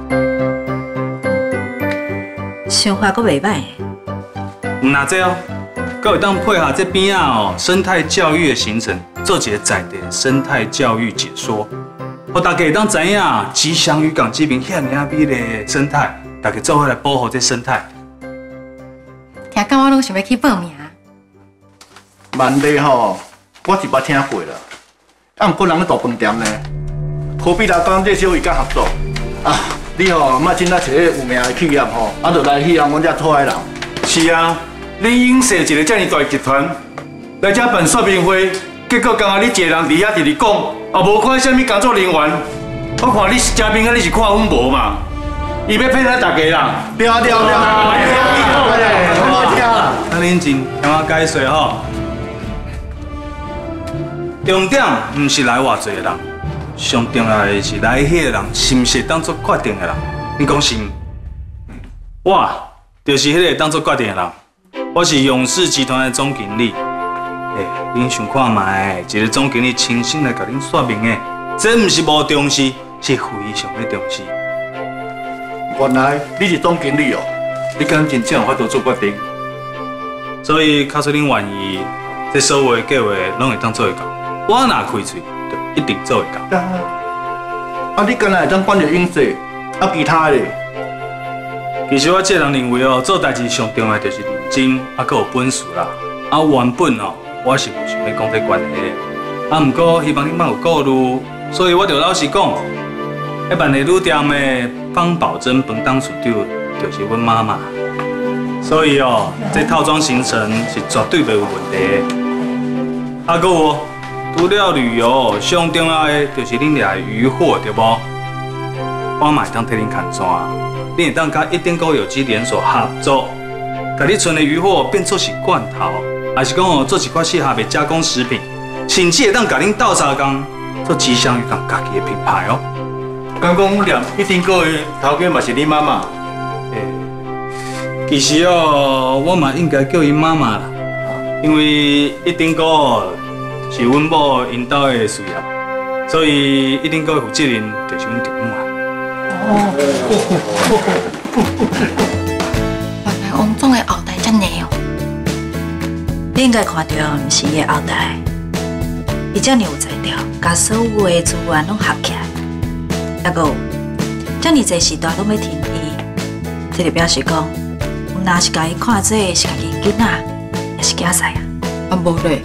想法阁袂歹。 唔那这哦，阁会当配合这边啊哦生态教育的行程，做一个在地生态教育解说，互大家会当知影吉祥渔港这边遐尔美丽的生态，大家做伙来保护这生态。 听讲我拢想要去报名。 万利吼，我是捌听过啦，啊，毋过人咧大饭店呢，何必来讲这小渔港合作啊？你吼，莫真来找有名的企业吼，啊，就来去让阮遮讨海人， 是啊，你影射一个这么大的集团来这办说明会，结果刚刚你一个人伫遐直直讲，也无看什么工作人员。我看你是嘉宾，啊，你是看阮无嘛？伊要骗咱大家啦！ 对啊对啊对啊！ 那恁真听我解说吼，重点毋是来偌济人，上重要的是来迄个人是毋是当作决定的人。你讲是？我就是迄个当作决定的人。我是勇士集团的总经理。诶，恁想看卖，一个总经理亲身来甲恁说明的，这毋是无重视，是非常的重视。 原来你是总经理哦，你敢真正有法度做决定？ 所以，假使恁愿意，这所有的计划拢会当做会到。我若开嘴，就一定做会到。 啊，你敢若会当管着影射，啊，其他的？ 其实我这人认为哦，做代志上重要就是认真，啊，搁有本事啦。啊，原本哦，我是无想要讲这关系的。啊，不过希望你莫有顾虑，所以我就老实讲，迄万利旅店的方宝珍饭档处长就是阮妈妈。所以哦，这套装行程是绝对袂有问题的。啊，搁有，除了旅游，上重要的就是恁俩的渔获，对无？我嘛会当替恁看线，恁会当甲一定购有机连锁合作，甲你存的渔获变做是罐头，还是讲哦做一款适合的加工食品，甚至会当甲恁斗相共做吉祥鱼港家己的品牌哦。 刚讲连一定购的头家嘛是你妈妈。 其实哦，我嘛应该叫伊妈妈啦，因为一定哥是阮某因兜的需要，所以一定哥负责任就是阮丈母啊。 哦，原来王总的后代遮尼哦。 你应该看到，毋是伊的后代，伊遮尔有才调，甲所有的资源拢合起来，还佫有遮尔侪时代拢要听伊，这就表示讲。若是甲伊看做是家己囡仔，也是囝婿啊。 啊，无咧。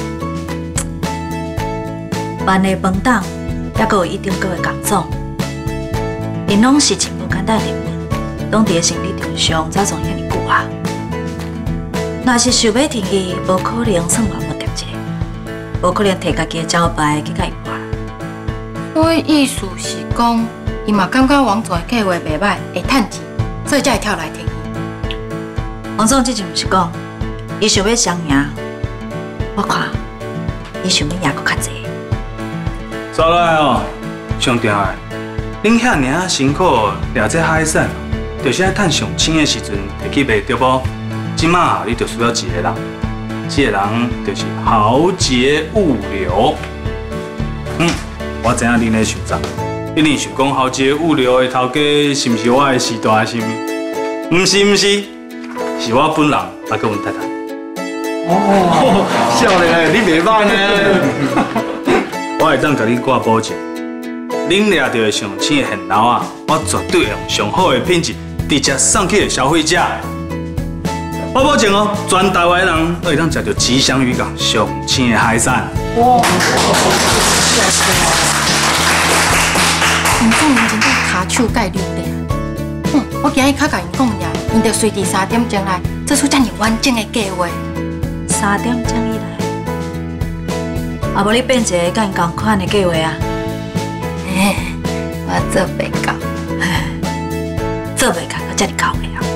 万的饭档，还佫有一定各的工总，因拢是真无简单的人物，拢伫生理场上走从遐尼久啊。若是想要听伊，无可能算偌无条件，无可能摕家己的招牌去甲伊博。 所以意思是讲，伊嘛感觉王总的计划袂歹，会趁钱，所以才会跳来听。 王总之前毋是讲，伊想要双赢，我看伊想要赢搁较济。 走来哦，上重要的，恁遐尔辛苦掠这海产，就是爱趁上青的时阵摕去卖，对无？即马你就需要一个人，这个人就是豪杰物流。嗯，我知影恁咧想啥，一定想讲豪杰物流的头家是毋是我的时代是毋？毋是毋是。是我本人，还佮阮太太。 哦，少年，你袂歹呢。 我会当甲你挂保证，恁掠到的上青的现捞啊，我绝对用上好的品质直接送去给消费者。我保证哦，全台湾人都会当食到吉祥鱼港上青的海产。哇！ 王总认真到骹手介流咧。嗯，我今日较甲因讲呀。因着随伫三点钟来做出遮尔完整的计划。 三点钟以来，啊，无你变一个甲因同款的计划啊？ 嘿，我做袂到， 做袂到，我遮尔口的啊！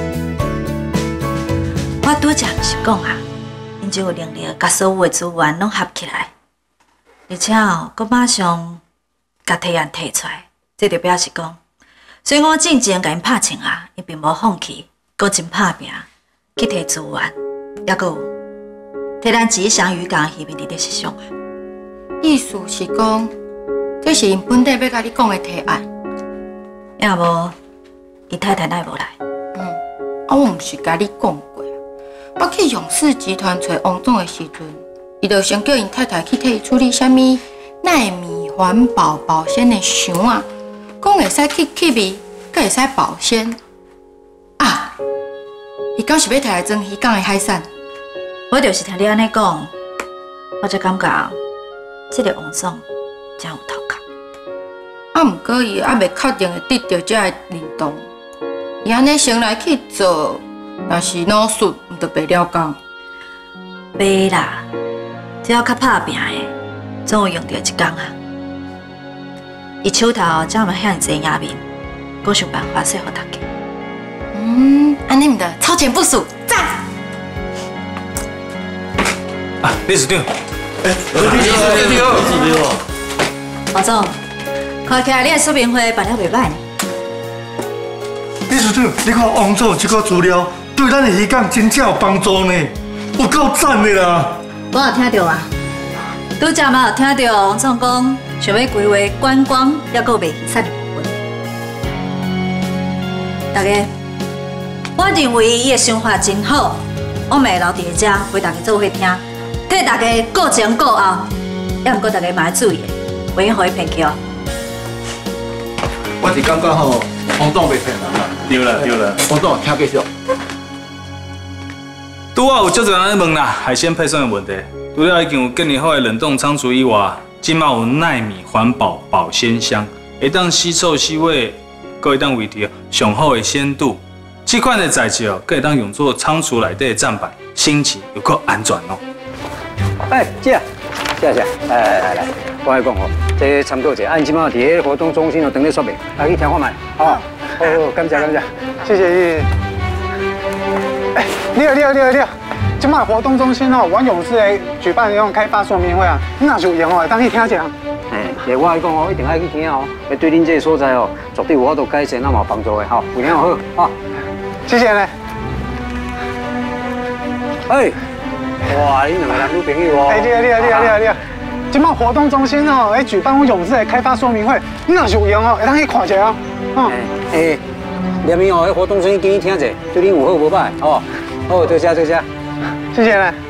我拄则是讲啊，因就有能力甲所有的资源拢合起来，而且哦，佮马上甲提案提出来，这就表示讲，虽然我进前甲因拍枪啊，伊并无放弃。搁真拍拼，去摕资源，还佫有摕咱吉祥鱼港鱼面伫咧实上啊。 意思是讲，这是因本地要甲你讲的提案。 要无，伊太太奈无来？ 嗯，啊，我毋是甲你讲过啊。我去勇士集团找王总的时阵，伊就先叫因太太去替伊处理啥物奈米环保保鲜的箱啊，讲会使去气味，佮会使保鲜。啊！伊敢是要摕来装鱼港的海产？ 我就是听你安尼讲，我才感觉这个王总真有头壳。 啊，毋过伊还袂确定会得到这个认同。伊安尼先来去做，若是老师毋就袂了讲。 袂啦，只要较拍拼的，总有用到一天啊。伊手头才嘛遐济野面，搁想办法说互大家。 嗯，安尼唔得，超前部署，赞！ 啊，理事长，哎， 理事长，理事长， 王总，看起来你的说明会办了袂歹呢。 理事长，你看王总这个资料对咱的渔港真正有帮助呢，有够赞的啦！ 我有听到啊，拄则嘛有听到王总讲，想要规划观光，还佫卖鱼产的部分。大家，我认为伊的想法真好，我咪会留伫个遮为大家做伙听，替大家顾前顾后。也毋过大家嘛要注意的，袂用互伊骗去哦。 我是感觉吼，王总袂骗人啦。对啦对啦，王总听继续。 拄仔有足侪人咧问啦，海鲜配送的问题。除了已经有建立好的冷冻仓储以外，即马有奈米环保保鲜箱，会当吸臭吸味，佫会当维持上好的鲜度。这款的材质哦，佫会当用作仓储内底的站板，新奇又佫安全哦。 哎，姐，谢谢，来来来来，我来讲吼，这参考者，按即马伫个活动中心有等咧说明，来去听看卖，好，好，好，感谢感谢， 谢谢谢谢。哎，你好你好你好你好，今摆活动中心哦，阮勇士诶举办迄种开发说明会啊，你若是有闲哦，会当去听一下。 哎，诶，我来讲哦，一定爱去听哦，会对恁这个所在哦，绝对有法度改善，那么有帮助的吼，有听好，好， 谢谢咧。 哎。哇，你两个男女朋友哦！ 哎，你好，你好，你好，你好，你好！今摆活动中心哦，来举办我勇士的开发说明会，你若是有闲哦，会当去看一下哦。哦， 哎，连面哦，迄活动中心建议听者，对恁有好无歹哦。好，多谢多谢， 谢谢咧。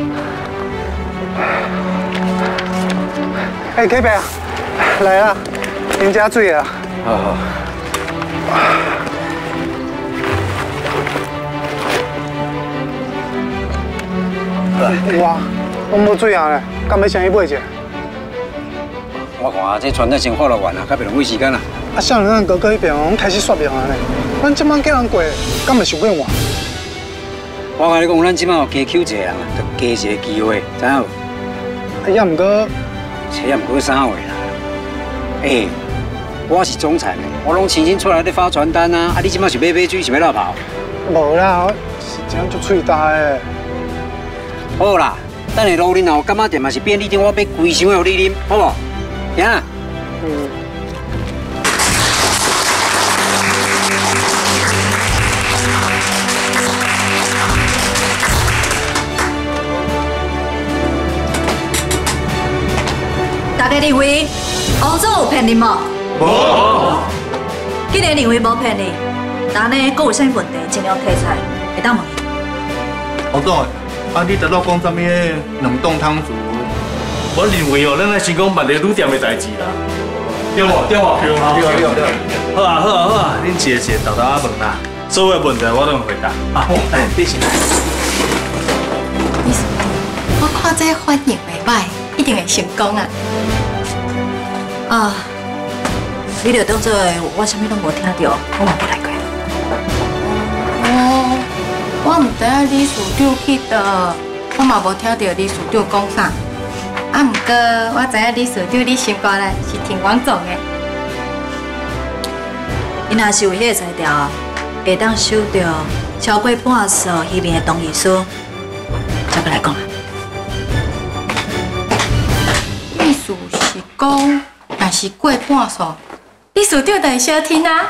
哎，凯伯啊，来啦，饮加水啊。 好好。 哇，我无水啊咧，敢要先去买一下？ 我看这船仔先发落完啊，较袂浪费时间啦。 啊，少年咱哥哥迄边拢开始刷屏啊咧，咱即摆叫人过，敢会想过换？ 我甲你讲，咱即摆有加扣一个人啊，就加一个机会，知影无？ 啊，也毋过， 这也毋过三位啦。哎，我是总裁呢，我拢亲身出来咧发传单啊，啊，你即摆是要买水，是要落跑？ 无啦，我是真足喙大诶。 好啦，等下路恁若有感觉店嘛是便利店，我买规箱互你啉，好无？行啊。嗯。 大家认为王总有骗你无？无。既然认为无骗你，那呢，佫有啥问题，尽量提出来，会当问伊。 王总。啊！你拄仔讲啥物冷冻汤煮？我认为哦，咱来先讲万丽旅店的代志啦，对无？对无？对对对对。 好啊好啊好啊，恁一个一个豆豆仔问啦，所有问题我都会回答。啊，哎，你先来。 你我看这反应袂歹，一定会成功啊！ 啊，你就当做我啥物拢无听到，我嘛无来过。 哦。我唔知影理事长去倒，我嘛无听到理事长讲啥。啊，毋过我知影理事长你心肝内是挺王总的。 伊若是有迄个材料，会当收到超过半数渔民的同意书，再过来讲。 意思是讲，若是过半数，理事长就会小听啊。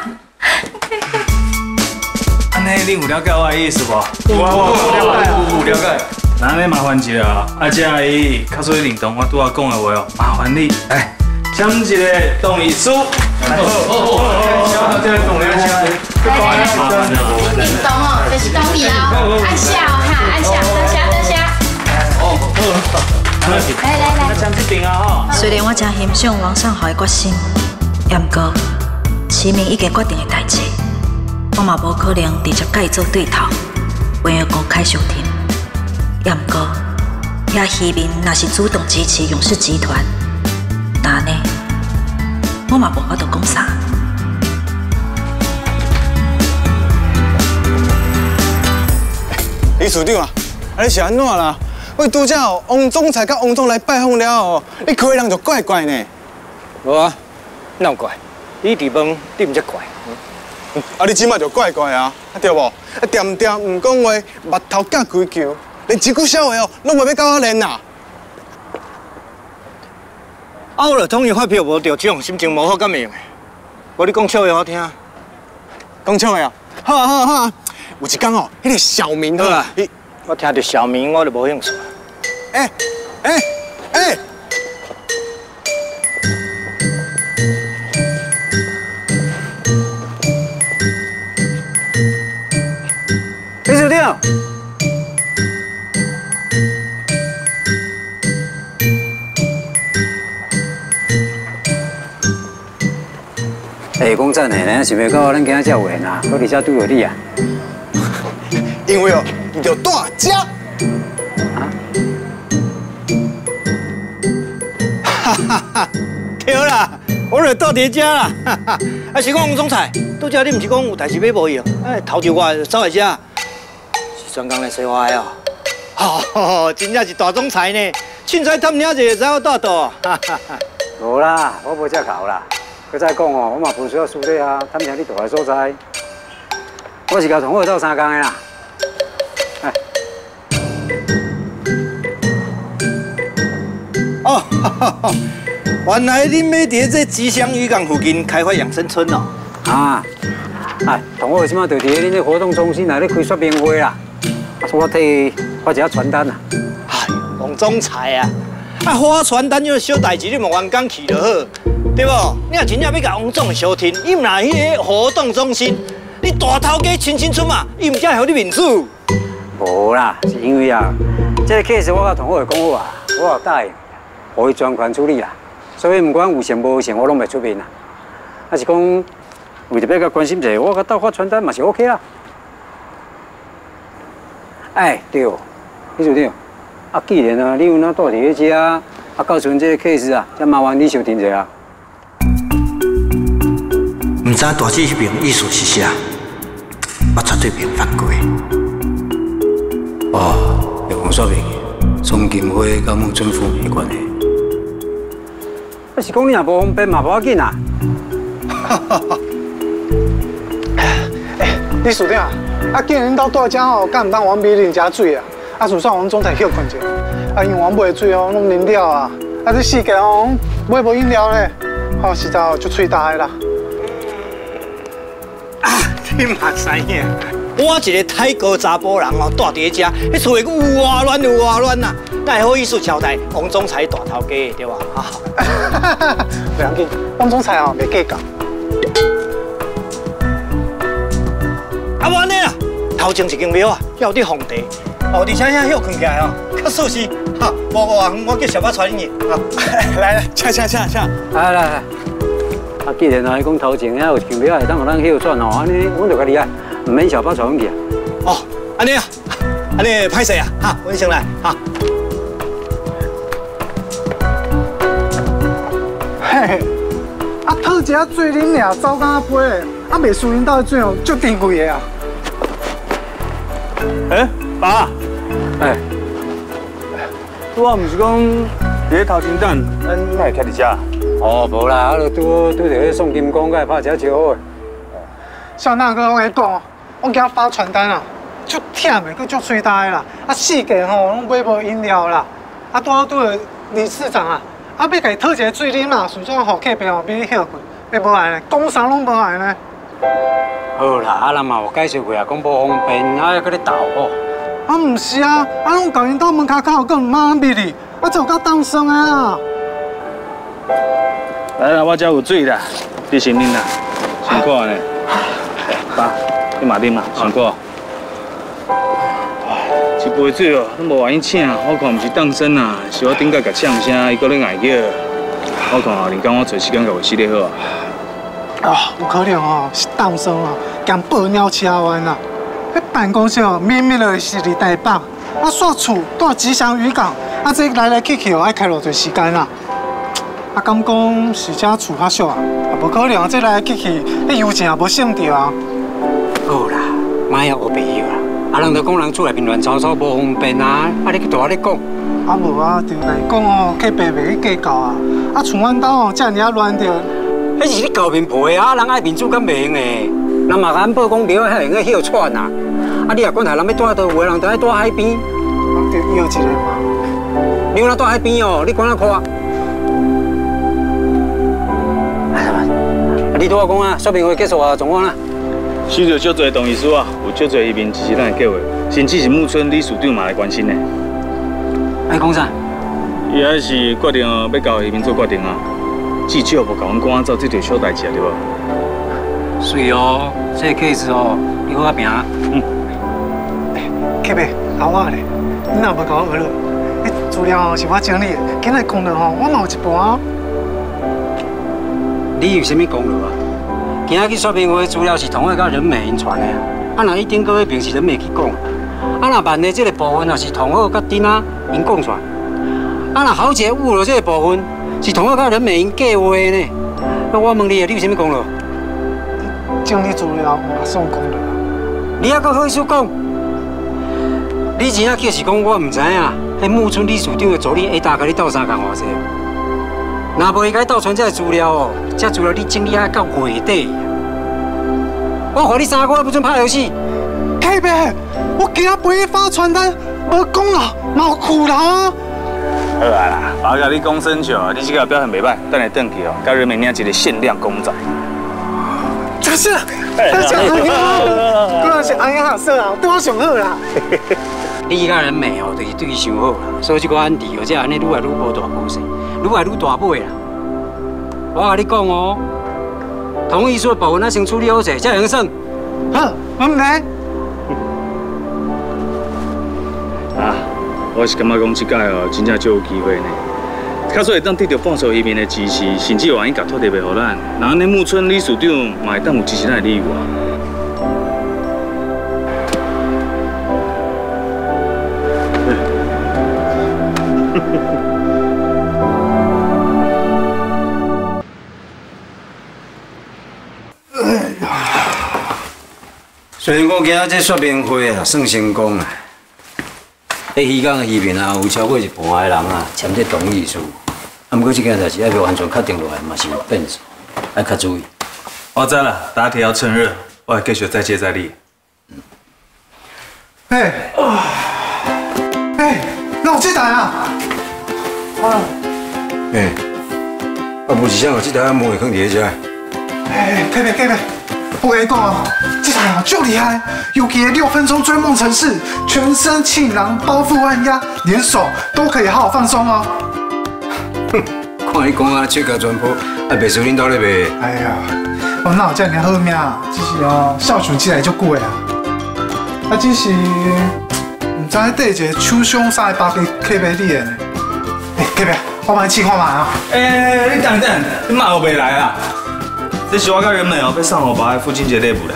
安尼恁有了解我的意思无？ 有有了解，有了解。 那安尼麻烦一下啊，啊这阿姨较属于认同我拄仔讲的话哦，麻烦你来签一个同意书。好好好，签这个同意书。 来来来，认同哦，就是同意哦，按下哦哈，按下，得下得下。 哦好，来来来，签这边啊吼。 虽然我真欣赏王上豪的决心，也毋过市民已经决定的代志。我嘛无可能直接甲伊做对头，为了公开收听。也毋过，遐渔民若是主动支持勇士集团，那呢，我嘛无法度讲啥。 李处长啊，啊你是安怎啦？我拄则哦，王总裁甲王总来拜访了后，你看人就怪怪呢。 无啊，哪有怪？你伫问，你毋则怪。 啊，你即马就怪怪啊，啊对无？啊，掂掂唔讲话，目头夹规球，连一句笑话哦，拢袂要甲我练呐。 啊，我就统伊发票无着，这种心情无好，敢会用？无你讲笑话好听。 讲笑话啊？好啊好啊好啊！有一天哦，迄个小明好啊， 我听到小明我就无兴趣。 哎哎哎！ 李处长。 哎，讲真诶，咱想要到咱今仔有缘啊，我伫遮拄着你啊。 因为哦，伊就住遮。 啊？ 哈哈哈，对啦，我就住伫遮啦。哈哈，啊是讲王总裁，拄则你毋是讲有代志要无用？哎，头一我走来遮，是专工来说话的哦。哦，真正是大总裁呢，凊彩探领者知我住倒。哈哈哈。 无啦，我无遮口啦。佮再讲哦，我嘛不需要输底啊，探听你住的所在。我是甲同学斗三工的啦。哎。 哦，原来恁要伫这吉祥渔港附近开发养生村哦。 啊，哎，同学即马就伫恁个活动中心内咧开说明会啦。啊，我替发一下传单啦。 哎，王总裁啊，啊发传单有小代志，你莫员工去就好。对无？你若真正要甲王总相挺，伊毋来迄个活动中心，你大头家亲亲出嘛，伊毋才会互你面子。 无啦，是因为啊，这个 case 我甲同学讲好啊，我有答应，互伊专权处理啦。所以毋管有成无成，我拢袂出面啦。啊是讲为着要甲关心者，我甲斗发传单嘛是 OK 啦。哎，对，李处长，啊既然啊你有哪住伫咧遮，啊到时阵这个 case 啊，则麻烦你相挺者啊。 唔知大姐迄边意思是啥，我绝对袂犯过。 哦，有讲说明，宋金花甲木村富美关系。啊是讲你若无方便嘛，无要紧啊。 哎，李处长，啊，既然恁兜住遮吼，敢唔当往美啉遮水啊？啊，就算王总裁休困者，啊，因为我买水哦，拢啉了啊，啊，这世界哦，买无饮料咧，哦，实在哦，足喙焦的啦。 你嘛知影，我一个泰国查甫人哦，住伫遮，迄厝内有偌乱有偌乱呐，哪会好意思交代王总裁大头家对吧？啊， 不要紧，王总裁哦，袂计较。 啊，无安尼啦，头前一间庙啊，还有啲皇帝，哦，而且遐休困起来哦，较舒适。哈，无无啊，我叫小巴带恁去。啊，来来，请请请请。 来来来。啊，既然啊，你讲头前遐有间庙会当互咱休转哦，安尼阮就甲你啊，唔免小巴带阮去啊。 哦，安尼啊，安尼歹势啊，哈，阮先来，哈。 嘿嘿，啊，讨一下水啉尔，走甲杯的，啊，袂输恁兜的水哦，足珍贵的啊。 哎，爸，哎，我毋是讲伫咧头前等，咱哪会徛伫遮？ 哦，无啦，啊，就拄拄着迄宋金光，甲伊拍遮招好诶。 小娜哥，我跟你讲，我今发传单啊，足忝的，佮足喙焦的啦。啊，四界吼拢买无饮料啦。啊，拄好拄着理事长啊，啊，要甲伊讨一个水啉嘛，顺便互客平吼比你休困，要无来呢？讲啥拢无来呢？ 好啦，啊，人嘛有介绍过啊，讲无方便，啊，要佮你斗哦。 啊，毋是啊，啊，拢到因兜门口口，佮毋骂咱秘哩，啊，就较当生的啊。 来啦，我遮有水啦，你先啉啦，辛苦呢。爸，你嘛啉啦，辛苦。一杯水哦，都无愿意请，我看毋是当生啊，是我顶个甲呛声，伊搁咧挨叫。我看后日讲我找时间甲维系咧好啊。 啊，有可能哦，是当生哦，兼报鸟车湾啊。迄办公室哦，秘密的是伫台北，啊，煞厝住吉祥渔港，啊，这来来去去哦，爱开偌侪时间啦。啊，敢讲是遮厝较俗啊？啊，无可能啊！这来来去去，迄油钱也无省着啊。 好啦，莫要学朋友啦。 啊，人就讲人厝内面乱糟糟，无方便啊，啊，你去大咧讲。 啊无啊，就来讲哦，客白袂去计较啊，啊，厝阮兜哦，遮尔啊乱着。 迄是你搞面皮啊，人爱民主敢袂用诶。人嘛敢报讲庙遐用个休喘啊，啊，你也管他人要住倒位，人就爱住海边。 就约一个嘛。 你有哪住海边哦？你管哪看？哎呀，啊，你拄我讲啊，说明会结束啊，状况啦。 需要足侪同意书啊，有足侪移民支持咱的计划，甚至是木村理事长嘛来关心的。 哎，讲啥？ 伊还是决定要交移民做决定啊。至少无甲阮赶走这条小代志啊，对无？ 是哦，这个 case 哦，你好啊平。嗯。 客白，好我咧，你若无甲我学了，迄资料哦是我整理的，今日功劳吼我嘛有一半。 你有啥物功劳啊？今仔去说明会资料是同个甲人美因传的啊，啊若伊顶个月平是人美去讲，啊若万的这个部分也是同个甲丁啊因讲出来，啊若豪杰误了这个部分是同个甲人美因计划呢。那我问你啊，你有啥物功劳？ 整理资料嘛算功劳。 你还阁好意思讲？你真正叫是讲我唔知影，迄木村理事长的助理会大甲你斗相共偌济？若无伊甲你斗传这资料哦，这资料你整理爱到月底。我还你三个月不准拍游戏。 客白，我今仔陪你发传单，无功劳，嘛有苦劳啊。 好啊啦，我甲你讲生笑，你这个表现袂歹，等下转去哦，甲人民领一个限量公仔。 真是，真是安尼啊！果然是安尼好色啊，对我上好啦。 你甲人美哦，就是对伊上好啦，所以这个安迪哦，才安尼愈来愈无大故事，愈来愈大尾啦。我甲你讲哦，同意书的部分咱先处理好势，才会算。 好，我唔来。 啊，我是感觉讲这届哦，真正就有机会呢。较早会当得到半数移民的支持，甚至愿意甲土地卖予咱，那安尼木村理事长嘛会当有支持咱的理由啊。 虽然讲今仔这说明会啊算成功啊，迄渔港的渔民啊有超过一半的人啊签这同意书。啊，不过这件代志还未完全确定落来，嘛是有变数，要较注意。 我知啦，大家天要趁热，我会继续再接再厉。 哎，哎，那有这台啊？啊， 哎，啊，无是啥哦，这台门会放伫咧遮。 哎，客白客白，我跟你讲啊，这台啊就厉害，尤其六分钟追梦城市，全身气囊包覆按压，连手都可以好好放松哦。 哼，看你讲啊，手脚全破，还袂输恁兜咧卖。 哎呀，我哪有遮尔好命啊？只是哦，孝顺起来足久的啊。啊，只是唔知缀一个手上三个八个客白你的呢。哎，客白，我帮你试看嘛啊。 哎，你等等，你嘛有袂来啊？这是我甲人美哦，要送我爸的父亲节礼物啦。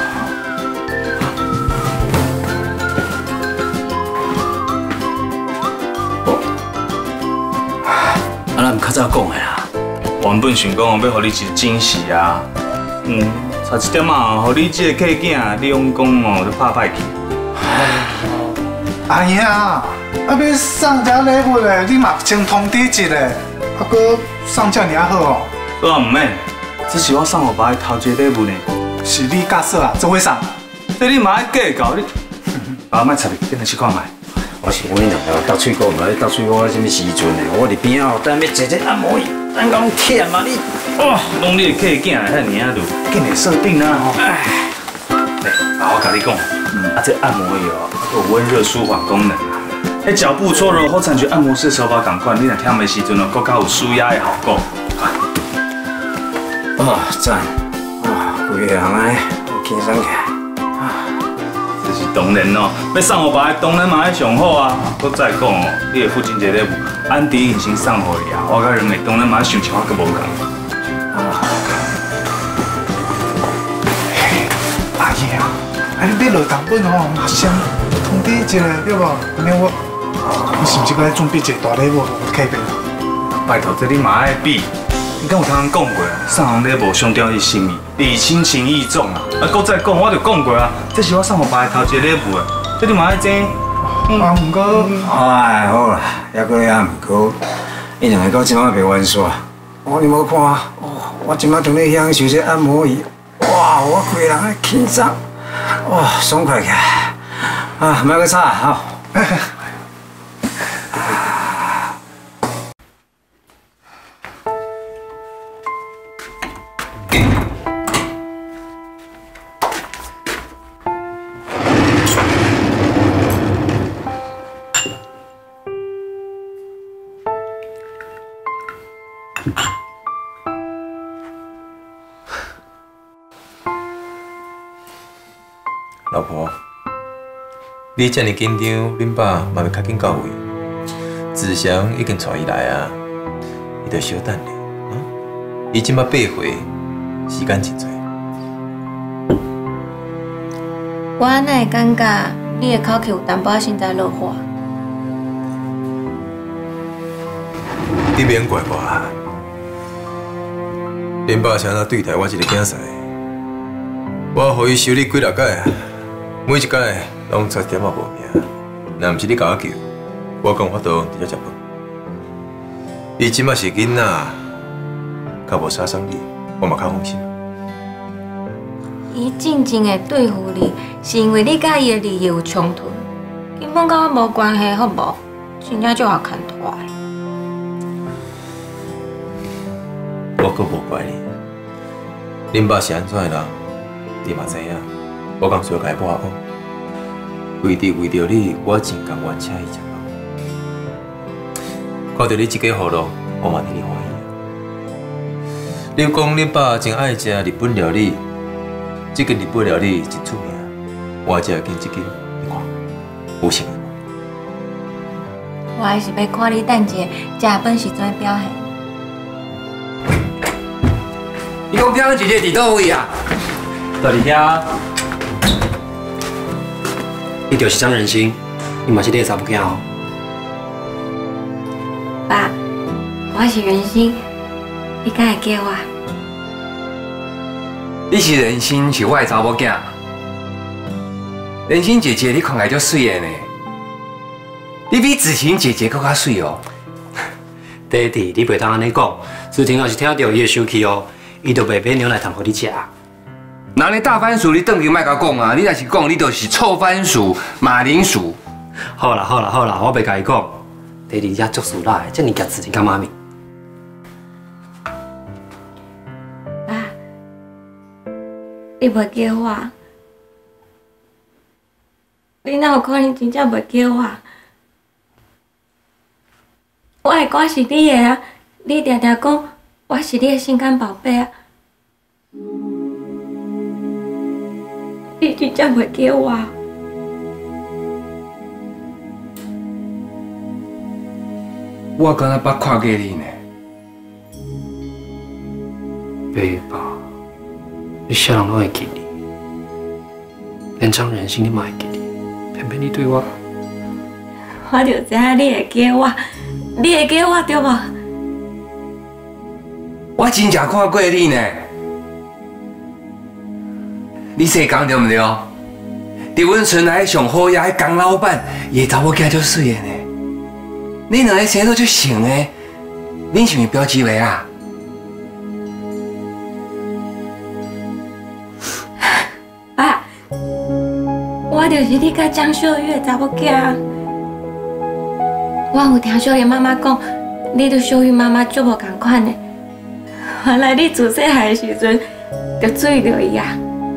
啊，咱较早讲的啦，原本想讲要予你一个惊喜啊，嗯，差一点啊，予你这个客囝利用讲哦，就拍歹去。 哎呀，啊要送这礼物的，你嘛先通知一下，啊，搁送这尔好哦。 我唔免，这是我送我爸的头一个礼物呢。 是你假说啊，做伙送？ 这你嘛爱计较你，爸莫插你，等下试看卖。 我是问你两个斗嘴哥，唔来斗嘴我什么时阵的？我伫边后，等要坐这按摩椅，咱讲忝啊你！ 哦，拢你的客囝来遐尔啊路，紧来设定啊吼。哎，啊我甲你讲，啊这按摩椅哦，它有温热舒缓功能啊。迄脚部搓揉后感觉按摩式手法同款，你若忝的时阵哦，更加有舒压的效果。 哦，赞！啊，规个人哎，有轻松起来。 这是当然哦，要送我爸的当然嘛爱上好啊。搁再讲哦，你的父亲节礼物，安迪已经送互你啊，我甲人美当然嘛想一法搁无共。 阿姨啊，啊你要落重本吼，先通知一下对无？安尼我，我是不是该准备一个大礼物给客户？ 拜托，这你嘛爱比。你敢有听人讲过啊？送人礼物上重要是心意，礼轻情意重啊！啊，搁再讲，我就讲过啊，这是我送我爸的头一个礼物啊。 这你嘛爱争。 啊，唔过， 哎，好啦，还阁也唔过，伊两个到即摆袂玩耍。哦，你无看，哦，我即摆正咧享受这按摩椅，哇，我规个人爱轻松，哇，爽快起来。啊，买个茶好。 老婆，你遮尔紧张，恁爸嘛要较紧到位。志祥已经带伊来啊，伊着小等咧。嗯，伊即摆八岁，时间真多。 我安尼会感觉你的口气有淡薄仔现在弱化。 你免怪我啊！恁爸是安怎对待我一个囝婿？我互伊修理几六届啊！每一届拢差点仔无命，若毋是你甲我救，我讲法度直接食饭。伊即摆是囡仔，较无杀伤力，我嘛较放心。 伊真正会对付你，是因为你甲伊的利益有冲突，根本甲我无关系，好无？真正就好看拖的。 我阁无怪你，恁爸是安怎的人，你嘛知影。我讲需要甲伊抹黑，为着为着你，我真甘愿请伊食饭。看到你这个好路，我嘛替你欢喜。你讲恁爸真爱食日本料理，这间日本料理真出名，我才会拣这间。你看，有成。 我还是要看你等一下食饭时阵的表现。 你讲表姐姐伫倒位啊？ 到伫遐。你就是张仁心，你嘛是你的查某囝哦。 爸，我是仁心，你敢会叫我？ 你是仁心，是我的查某囝。仁心姐姐，你看起来足水的呢，你比子晴姐姐更较水哦。 爹地，你袂当安尼讲，子晴要是听到伊的生气哦，伊就袂买牛奶糖互你食。 人咧大番薯，你等于莫甲讲啊！你若是讲，你就是臭番薯、马铃薯。 好啦好啦好啦，我袂甲伊讲。爹地遮足事啦，遮尔夹子情甲妈咪。 爸，你袂叫我，你哪有可能真正袂叫我？我的歌是你的啊，你常常讲我是你的心肝宝贝啊。你真正袂叫我？ 我敢若捌看过你呢。 袂吧？你啥人拢会记你，连张仁心你嘛会记你，偏偏你对我…… 我就知影你会叫我，你会叫我对无？ 我真正看过你呢。你说讲对毋对？伫阮村内上好呀，迄江老板，伊的查某囝足水的呢。你两个生都足像的，恁是毋是表姊妹啊？ 爸，我就是你甲张秀玉的查某囝。我有听秀玉妈妈讲，你对秀玉妈妈足无共款的。原来你自细汉的时阵就注意到伊啊。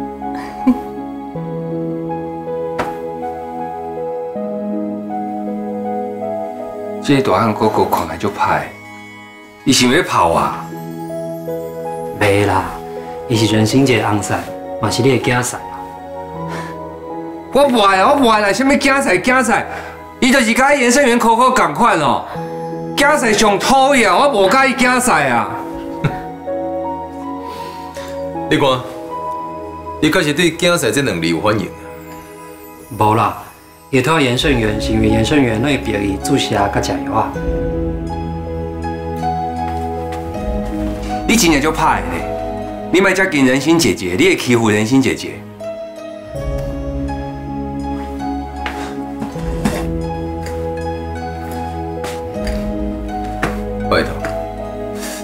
这个大汉哥哥看起来足歹，伊是要跑啊？ 袂啦，伊是人心一个翁婿，嘛是你的囝婿啊。 我不爱啊，我不爱啦，什么囝婿囝婿，伊就是甲伊严胜元口口共款哦。囝婿上讨厌，我无甲伊囝婿啊。 你看，你确实对囝婿这两字有反应啊？ 无啦。伊讨严胜元是因为严胜元那逼伊注射甲食药啊。 你真正足歹的呢！你莫接近仁心姐姐，你会欺负仁心姐姐。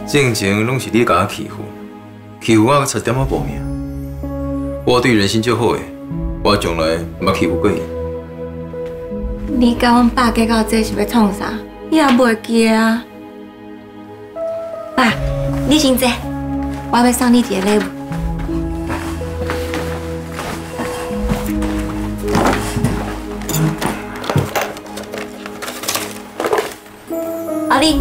正前拢是你甲我欺负，欺负我差点仔无命。我对人心足好诶，我从来毋捌欺负过伊。 你甲阮爸计较这是要创啥？你也袂记啊？爸，你先坐，我要送你一个礼物。阿丽，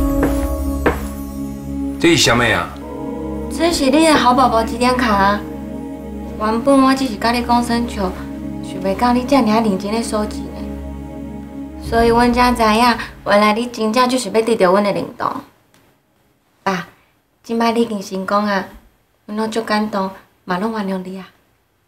这是啥物啊？ 这是你的好宝宝积点卡啊！原本我只是甲你讲声笑，想袂到你遮尔认真咧收集呢。所以阮才知影，原来你真正就是要得到阮的认同。爸，即摆你已经成功啊，阮拢足感动，嘛拢原谅你啊。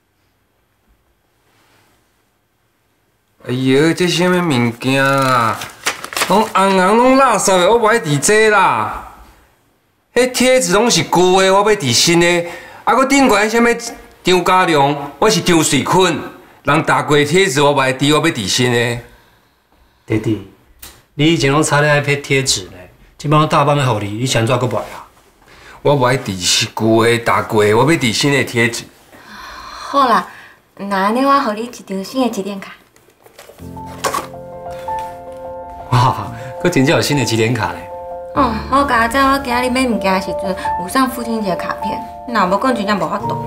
哎呦，这什么物件啊？拢红红拢垃圾的，我无爱伫这啦。迄贴纸拢是旧的，我要伫新的。啊，搁顶悬什么张家良，我是张水坤。人打过贴纸，我无爱伫，我要伫新的。 弟弟，你以前拢差咧爱贴贴纸咧，即摆我大班要互你，你想怎搁不爱啊？ 我无爱伫是旧的打过的，我要伫新的贴纸。 好啦，那安尼我互你一张新的积点卡。 哇，佫真正有新的积点卡咧！ 哦，好佳在我今日买物件的时阵有送父亲节卡片，若无讲真正无法度。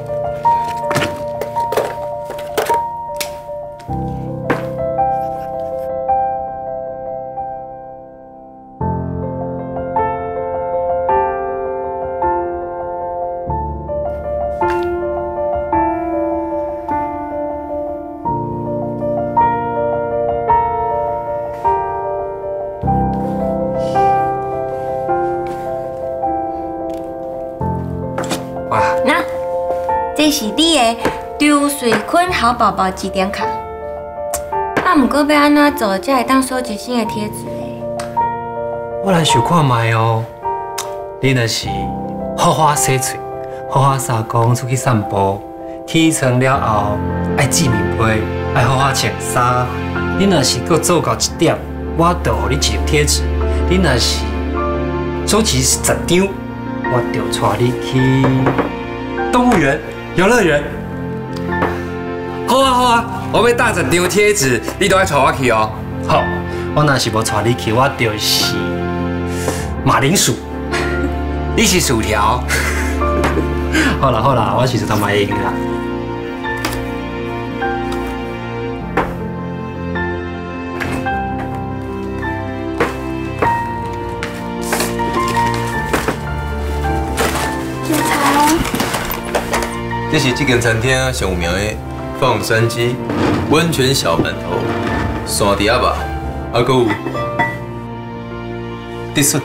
那，这是你的张水坤好宝宝积点卡。啊，不过要安怎做才会当收集新的贴纸呢？ 我来想看卖哦。你若是好好洗嘴，好好撒工出去散步，天晴了后爱记名批，爱好好穿衫。你若是搁做到一点，我就互你一张贴纸。你若是收集十张，我就带你去动物园、游乐园。 好啊好啊，我要打十张贴纸，你都要带我去哦。 好，我若是无带你去，我就是马铃薯。 你是薯条。 好啦好啦，我是一头马英啦。 这是这间餐厅上有名的放山鸡、温泉小馒头、山猪肉，还佫有竹笋。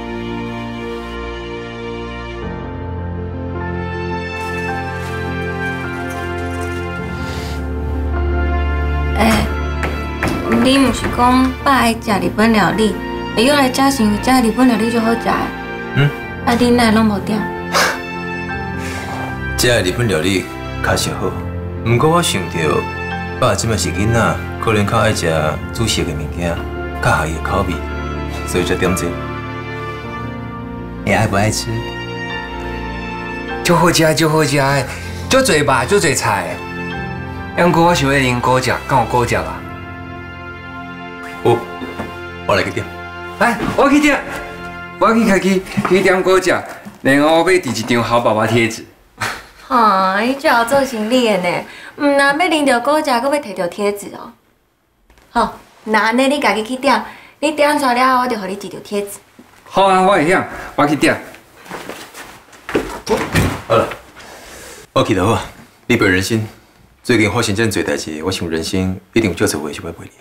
哎，你毋是讲爸爱食日本料理，会约来遮是因为遮日本料理就好食的。 嗯。 啊，你哪拢无点？ 这的日本料理确实好，不过我想到爸即摆是囡仔，可能较爱食煮熟的物件，较合伊的口味，所以才点这。你爱不爱吃？ 就好食，就好食的，足多肉，足多菜。不过我想要啉果汁，敢有果汁啊？ 有，我来去点。 来，我去点，我去家己去点果汁，然后我买第一张好爸爸贴纸。 啊，伊最好做生理的呢，毋若要啉到果汁，阁要摕到贴纸哦。好，那安尼你家己去点，你点出来了后，我就互你一张贴纸。 好啊，我会晓，我去点。 好了，我去就好。你陪人生，最近发生这么多代志，我想人生一定有少少话想要陪你。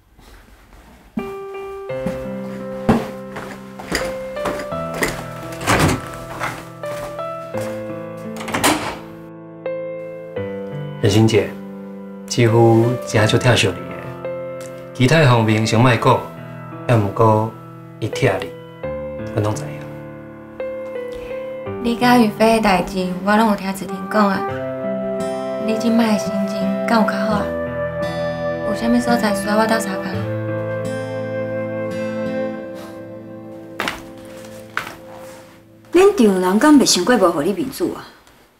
人生姐，几乎真足疼惜你的，其他方面想莫讲，也毋过伊疼你，阮拢知影。 你甲玉飞的代志，我拢有听子婷讲啊。你即摆的心情敢有较好啊？有啥物所在需要我斗相共你？ 丈人敢袂想过无互你面子啊？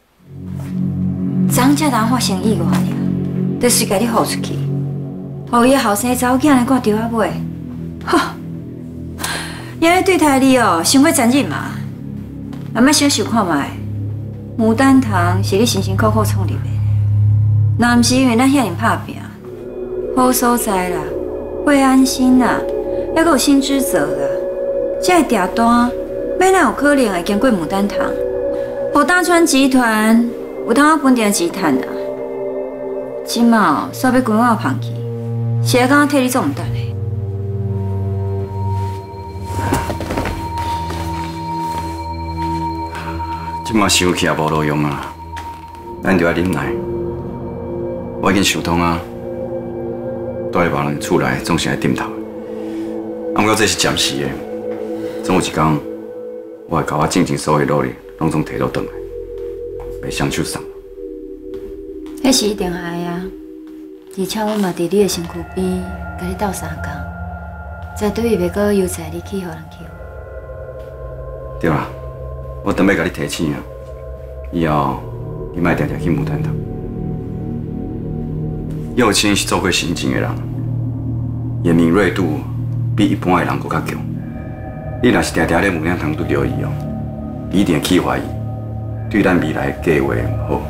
昨才人发生意外尔，就是甲你付出去，互伊后生查某囝来挂吊仔尾，哈！也咧对待你哦，伤过残忍嘛？阿莫小想看卖，牡丹堂是你辛辛苦苦创立的，若毋是因为咱遐尼拍拼，好所在啦，会安心啦，还阁有新之泽啦，这个订单。 要哪有可能会经过牡丹堂？互大川集团有通分定钱趁啊！即马煞要关我放弃，是会敢替你做毋得的。 即马想起也无路用啊，咱就要忍耐。我已经想通啊，住喺别人厝内总是爱点头。不过这是暂时的，总有一天。 我会把我进前所有努力，拢总摕倒转来，袂双手送。 迄是一定爱啊！而且我嘛伫你的身躯边，甲你斗相共，才对伊袂阁悠哉你去互人欺负。 对啦，我等要甲你提醒啊，以后你莫常常去牡丹堂。幼青是做过刑警的人，伊敏锐度比一般的人搁较强。 你若是常常咧牡丹堂拄着伊哦，一定气坏伊，对咱未来计划唔好。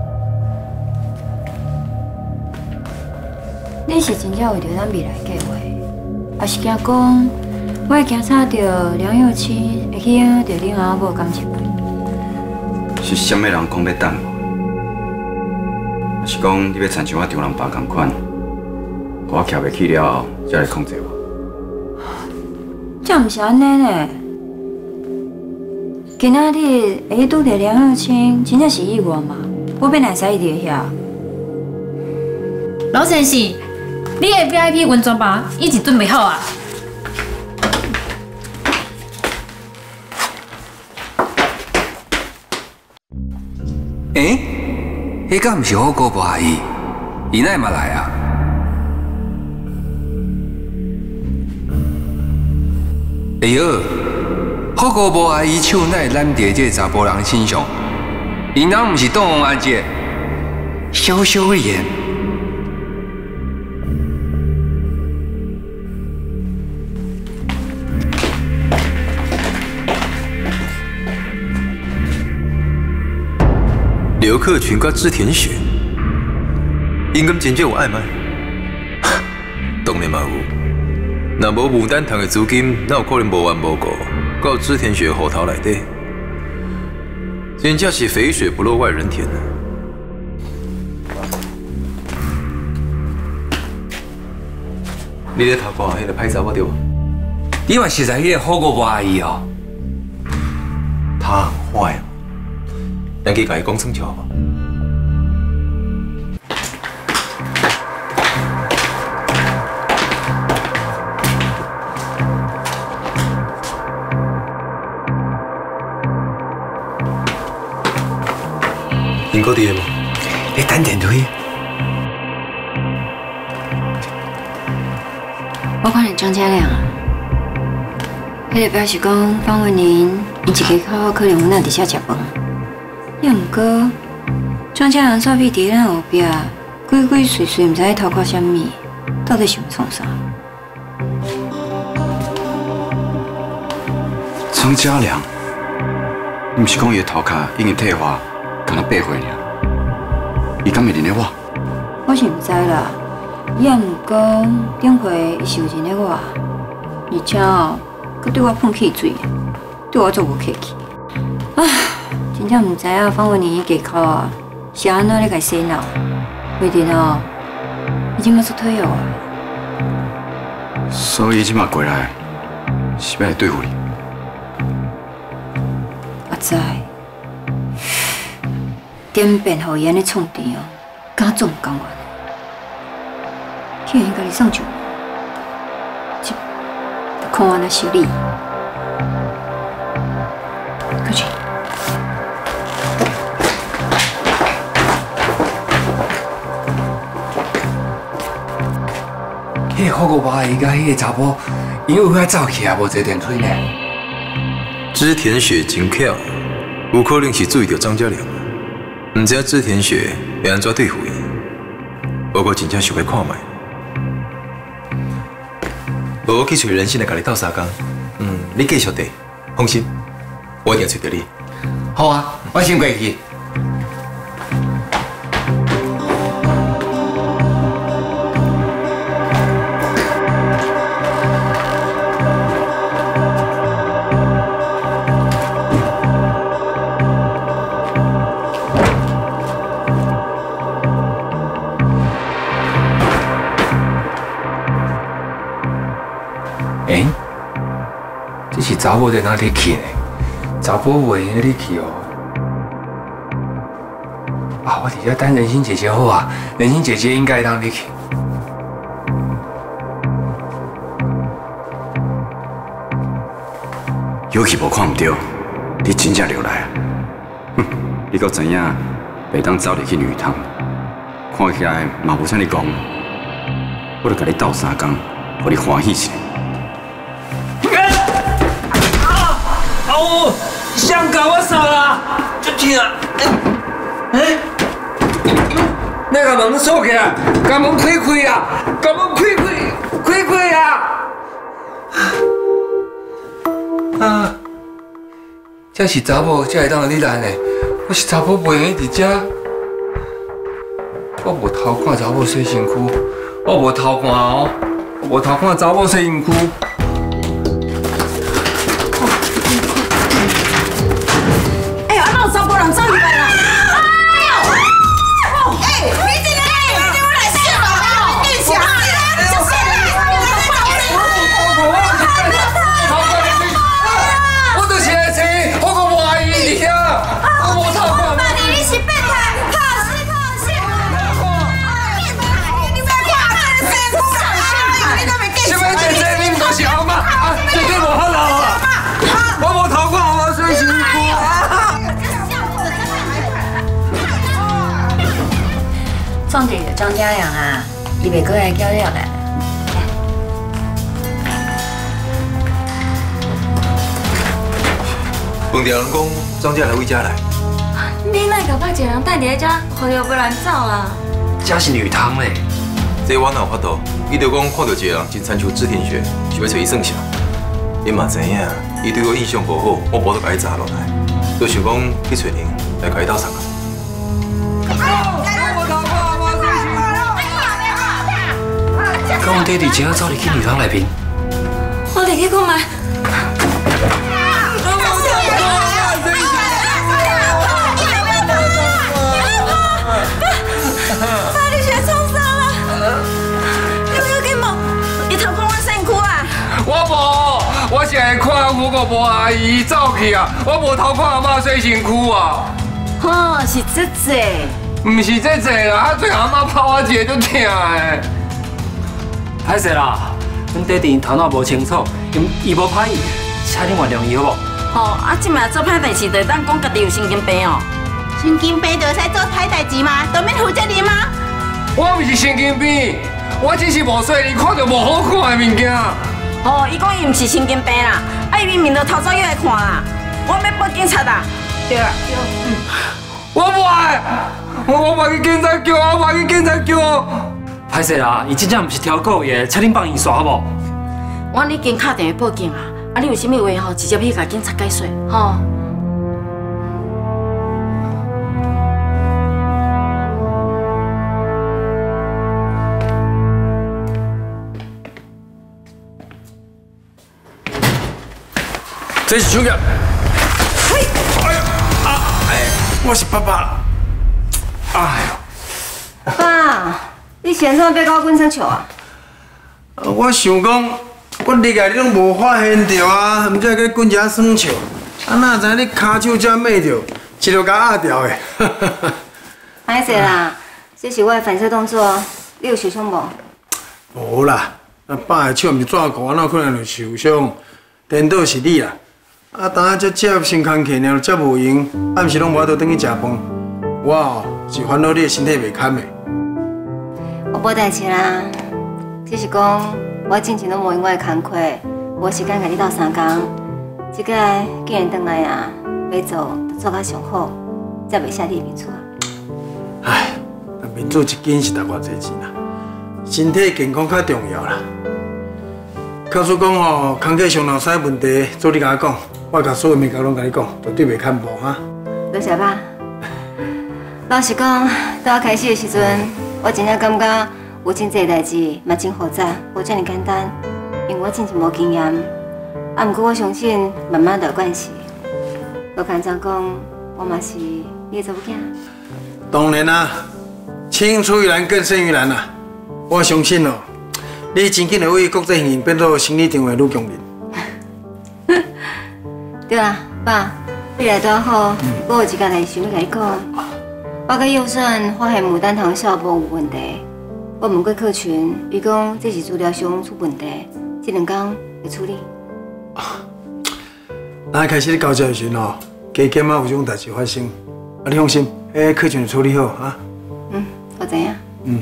你是真正为着咱未来计划，还是惊讲我会惊吵着梁幼清会去影响着恁阿某感情？ 是啥物人讲要等我？还是讲你要亲像我丈人爸同款，我徛袂起了后，才来控制我？ 这毋是安尼呢？今仔日会拄着梁幼清，真正是意外吗？我本来使伊伫遐。 老先生，你的 V I P 温泉吧已经准备好啊。 诶，迄个毋是火锅婆阿姨，伊哪嘛来啊？ 哎呦，火锅婆阿姨手哪会揽伫这查甫人身上？伊若毋是东王阿姐，小小的眼。 刘克群甲织田雪，因敢真正有暧昧？当然嘛有。 若无牡丹堂的资金，哪有可能无缘无故到织田雪户头内底？真正是肥水不落外人田啊！你咧头挂迄个歹查某对无？ 你嘛是在迄个火锅婆阿姨哦？ 他很坏啊！咱去甲伊讲清楚好无？ 因搁伫个无？ 你等电梯。 我看见张家良啊，迄个表示讲访问您，伊一家口可能有哪伫遐食饭。也毋过，张家良煞屁伫咱后壁，鬼鬼祟祟，毋知咧偷看啥物，到底想创啥？ 张家良，你毋是讲伊的头壳已经退化？ 敢若八岁尔，伊敢会认得我？ 我是毋知啦，伊也毋讲顶回伊是有认得我，而且哦，佮对我喷气水，对我做无客气。啊，真正毋知影访问你家口啊，是安怎咧甲洗脑？袂定哦，伊即马出退休啊。 所以伊即马过来是要来对付你。 我知。 点变互伊安尼创治哦，敢做毋甘愿？去人家己送酒，这看我那修理，快去！ 迄个火锅婆阿姨甲迄个查甫，因为遐走去啊，无坐电梯呢。 织田雪真巧。 有可能是注意到张家良，唔知织田雪会安怎对付伊。不过真正想要看卖。无我去找人心来甲你斗相共。嗯，你继续地，放心，我一定找到你。 好啊，我先过去。 诶，这是查某在哪里去呢？查甫袂哪里去哦？啊，我伫遮等人心姐姐好啊，人心姐姐应该当你去。 尤其无看唔到，你真正留来啊！哼，你阁知影袂当走入去女堂，看起来嘛无啥你讲，我著甲你斗相共，互你欢喜一下。 哦，想搞我啥啦？就听啊！哎，那个门锁起来，把门开开啊！把门开开，开开啊！啊，这是查某，才会当你来呢。我是查甫，袂用伫遮。我无偷看查某洗身躯，我无偷看哦，我无偷看查某洗身躯。 撞着张家良啊，伊袂过来叫了嘞。 饭店人讲张家良为家来， 你哪个把一个人带伫遮，互伊不然走啊？ 这是女汤嘞。 这我哪有法度？伊就讲看到一个人真亲像织田雪，想要找伊算啥？你嘛知影，伊对我印象无好，我无得甲伊查落来，就想讲去找人来甲伊斗相共。 跟我爹哋只要走入去女堂内面。 我入去看卖。 爸，你是创啥啦？你有紧无？伊偷看我身躯啊！ 我无，我是会看我个无阿姨走去啊，我无偷看阿妈洗身躯啊。 哦，是这这。 唔是这这啦，啊，最后阿妈拍我一个就疼的。 歹势啦，阮爹哋头脑无清楚，伊伊无拍伊，请你原谅伊好无？ 吼，啊，即摆做歹代志，就当讲家己有神经病哦。神经病就使做歹代志吗？都免负责任吗？ 我毋是神经病，我只是无细你看到无好看的物件。 哦，伊讲伊毋是神经病啦，啊，伊明明就偷走要来看啦，我要报警察啦。对啦，对，嗯。 我无爱，我我无去警察局，我无去警察局。 歹势啦，伊真正毋是挑故意的，请恁帮伊刷好无？ 我已经打电话报警啊，啊，你有啥物话吼，直接去甲警察解说，吼。 这是手夹。嘿，哎呀，啊，哎，我是爸爸。哎呦， 爸。 你现在要甲我滚啥笑啊？ 我想讲，我入来你拢无发现着啊，毋则去滚遮耍笑。啊，哪知你骹手遮歪着，一路甲压掉的。 歹势啦，这是我的反射动作，你有受伤无？ 无啦，啊爸的手毋是纸裤，哪可能会受伤？颠倒是你啦。啊，当下才接新工课呢，接无闲，暗时拢无法度转去食饭。我哦是烦恼你的身体袂堪的。 我无代志啦，只是讲我之前拢无因我的工课，无时间甲你斗相共。即个既然转来啊， 要做就做到上好，才袂写你的名字啊。 唉，民主一斤是值偌济钱啊？身体健康较重要啦。告诉讲吼，康客上脑屎问题，做你甲我讲，我甲所有物件拢甲你讲，绝对袂欠无哈。 多谢爸。老实讲，在我开始的时阵，我真正感觉有真济代志嘛真复杂，无遮尔简单，因为我真正无经验。啊，不过我相信慢慢就有关系。我敢怎讲，我嘛是你的查某囝。 当然啦，青出于蓝更胜于蓝啦。我相信哦，你真紧会为国际形象变做生理场的女强人。 对啦，爸，你来多好，我有一件代志想要甲你讲。我甲佑顺发现牡丹糖效无有问题，我问过客群，伊讲这是资料上出问题，这两天会处理。 咱开始咧交接的时阵哦，加减啊有种代志发生，啊你放心，迄客群会处理好啊。 嗯，我知影。 嗯。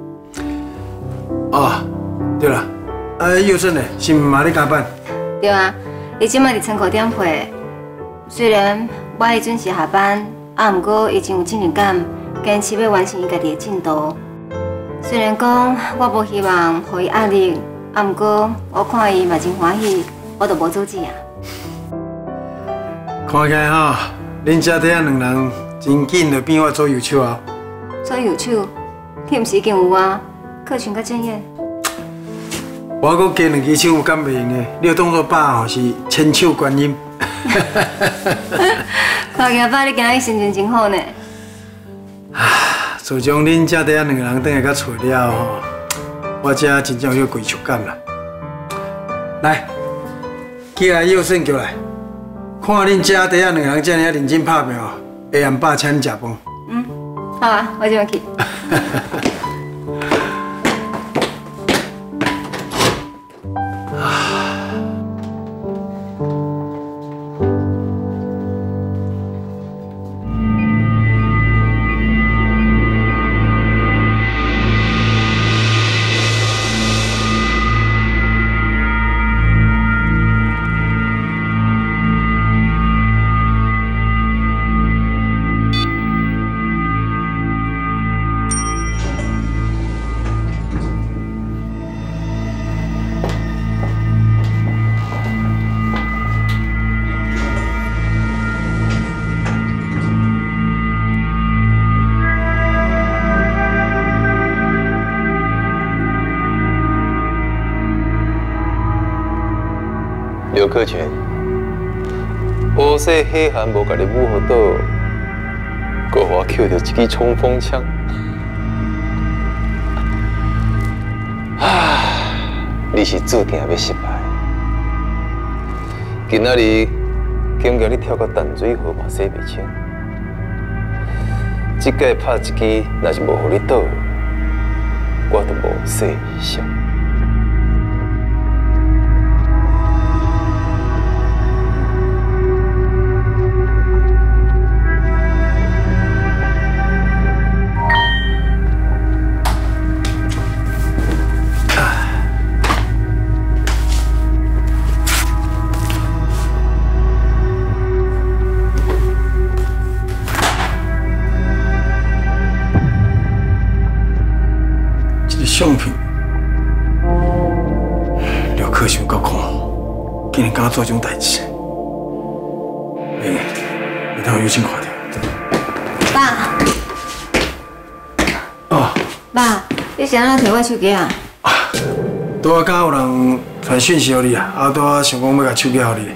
哦，对啦，啊佑顺呢，是毋嘛咧加班？ 对啊，伊即摆伫仓库点配，虽然我会准时下班。啊，不过伊真有责任感，坚持要完成伊家己的进度。虽然讲我无希望互伊压力，啊，不过我看伊嘛真欢喜，我就无阻止啊。 看起来吼，恁家底下两人真紧就变我做右手啊。 做右手，你毋是已经有啊？客群较正艳。 我阁加两支手有敢袂用的，你就当作爸吼是千手观音。 看起来爸你今日心情真好呢。 啊，自从恁家底下两个人倒来甲厝了吼，我遮真正有归属感啦。来，叫来佑顺叫来，看恁家底下两个人这样认真拍拼哦，下暗爸请恁食饭。 嗯，好啊，我就去。 刘克全，乌说黑汉无甲你武好倒，搁我捡到一支冲锋枪。啊！你是注定要失败。今仔日竟叫你跳到淡水河嘛洗袂清，即届拍一支，若是无互你倒，我就无洗相。 相片，廖克想够看，竟然敢做这种代志，哎，你当有先看到。 爸， 哦， 爸，你是安怎摕我手机啊？ 拄啊，刚有人传讯息给你啊，啊，拄啊想讲要甲手机给你。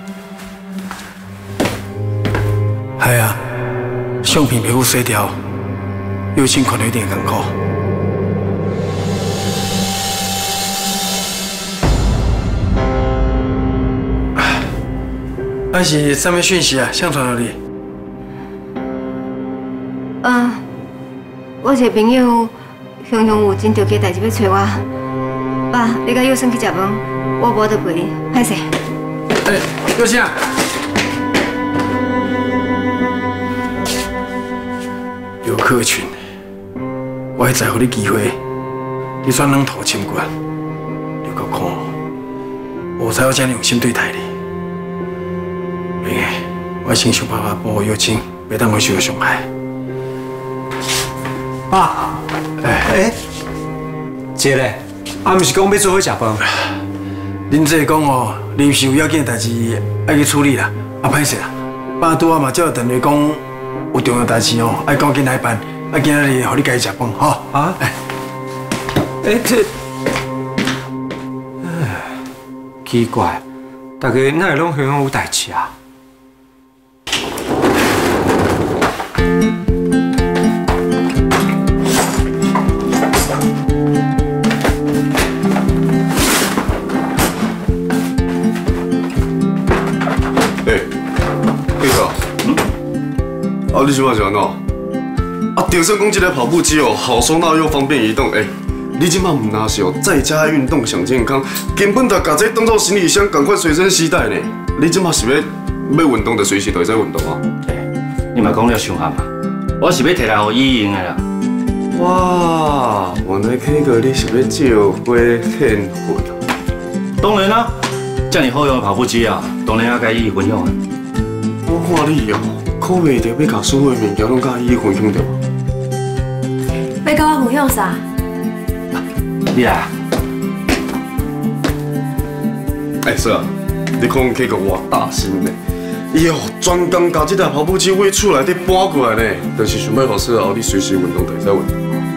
系啊，相片皮肤洗掉，有先看到一定艰苦。还是什么讯息啊？想传给你？ 嗯，我一个朋友雄雄有真着急代志要找我。爸，你甲佑顺去食饭，我无得陪，歹势。 哎，佑顺啊！刘克群，我会再给你机会，你选两套签冠，你搁看，我才有这样用心对待你。明个，我我先想办法保护友情，别当我受到伤害。 爸，哎哎，姐咧，啊，毋是讲要做伙食饭？ 恁这讲哦，临时有要紧的代志爱去处理啦，啊，歹势啦。爸拄啊嘛接到电话讲有重要代志哦，爱赶紧来办，啊，今仔日互你家己食饭，吼。啊，哎， 哎这，哎，奇怪，大家哪会拢香港有代志啊？ 啊，你即摆是安怎？啊，就算讲这个跑步机哦，好收纳又方便移动，哎、欸，你即摆唔拿是哦，在家运动想健康，根本就把这当做行李箱，赶快随身携带呢。你即摆是要要运动就随时都会使运动啊。 你嘛讲了伤暗嘛，我是要摕来互伊用的啦。 哇，原来 K 哥你是要借花献花啊？ 当然啦，这么好用的跑步机啊，当然要甲伊分享啊。 我看你哦。可袂着要甲所有物件拢甲伊分享着。 要甲我分享啥？ 你来。 哎，是啊，你看 K 哥偌大心呢，伊哦专工甲这台跑步机为厝内底搬过来呢，就是想要互说后你随时运动就会使运动。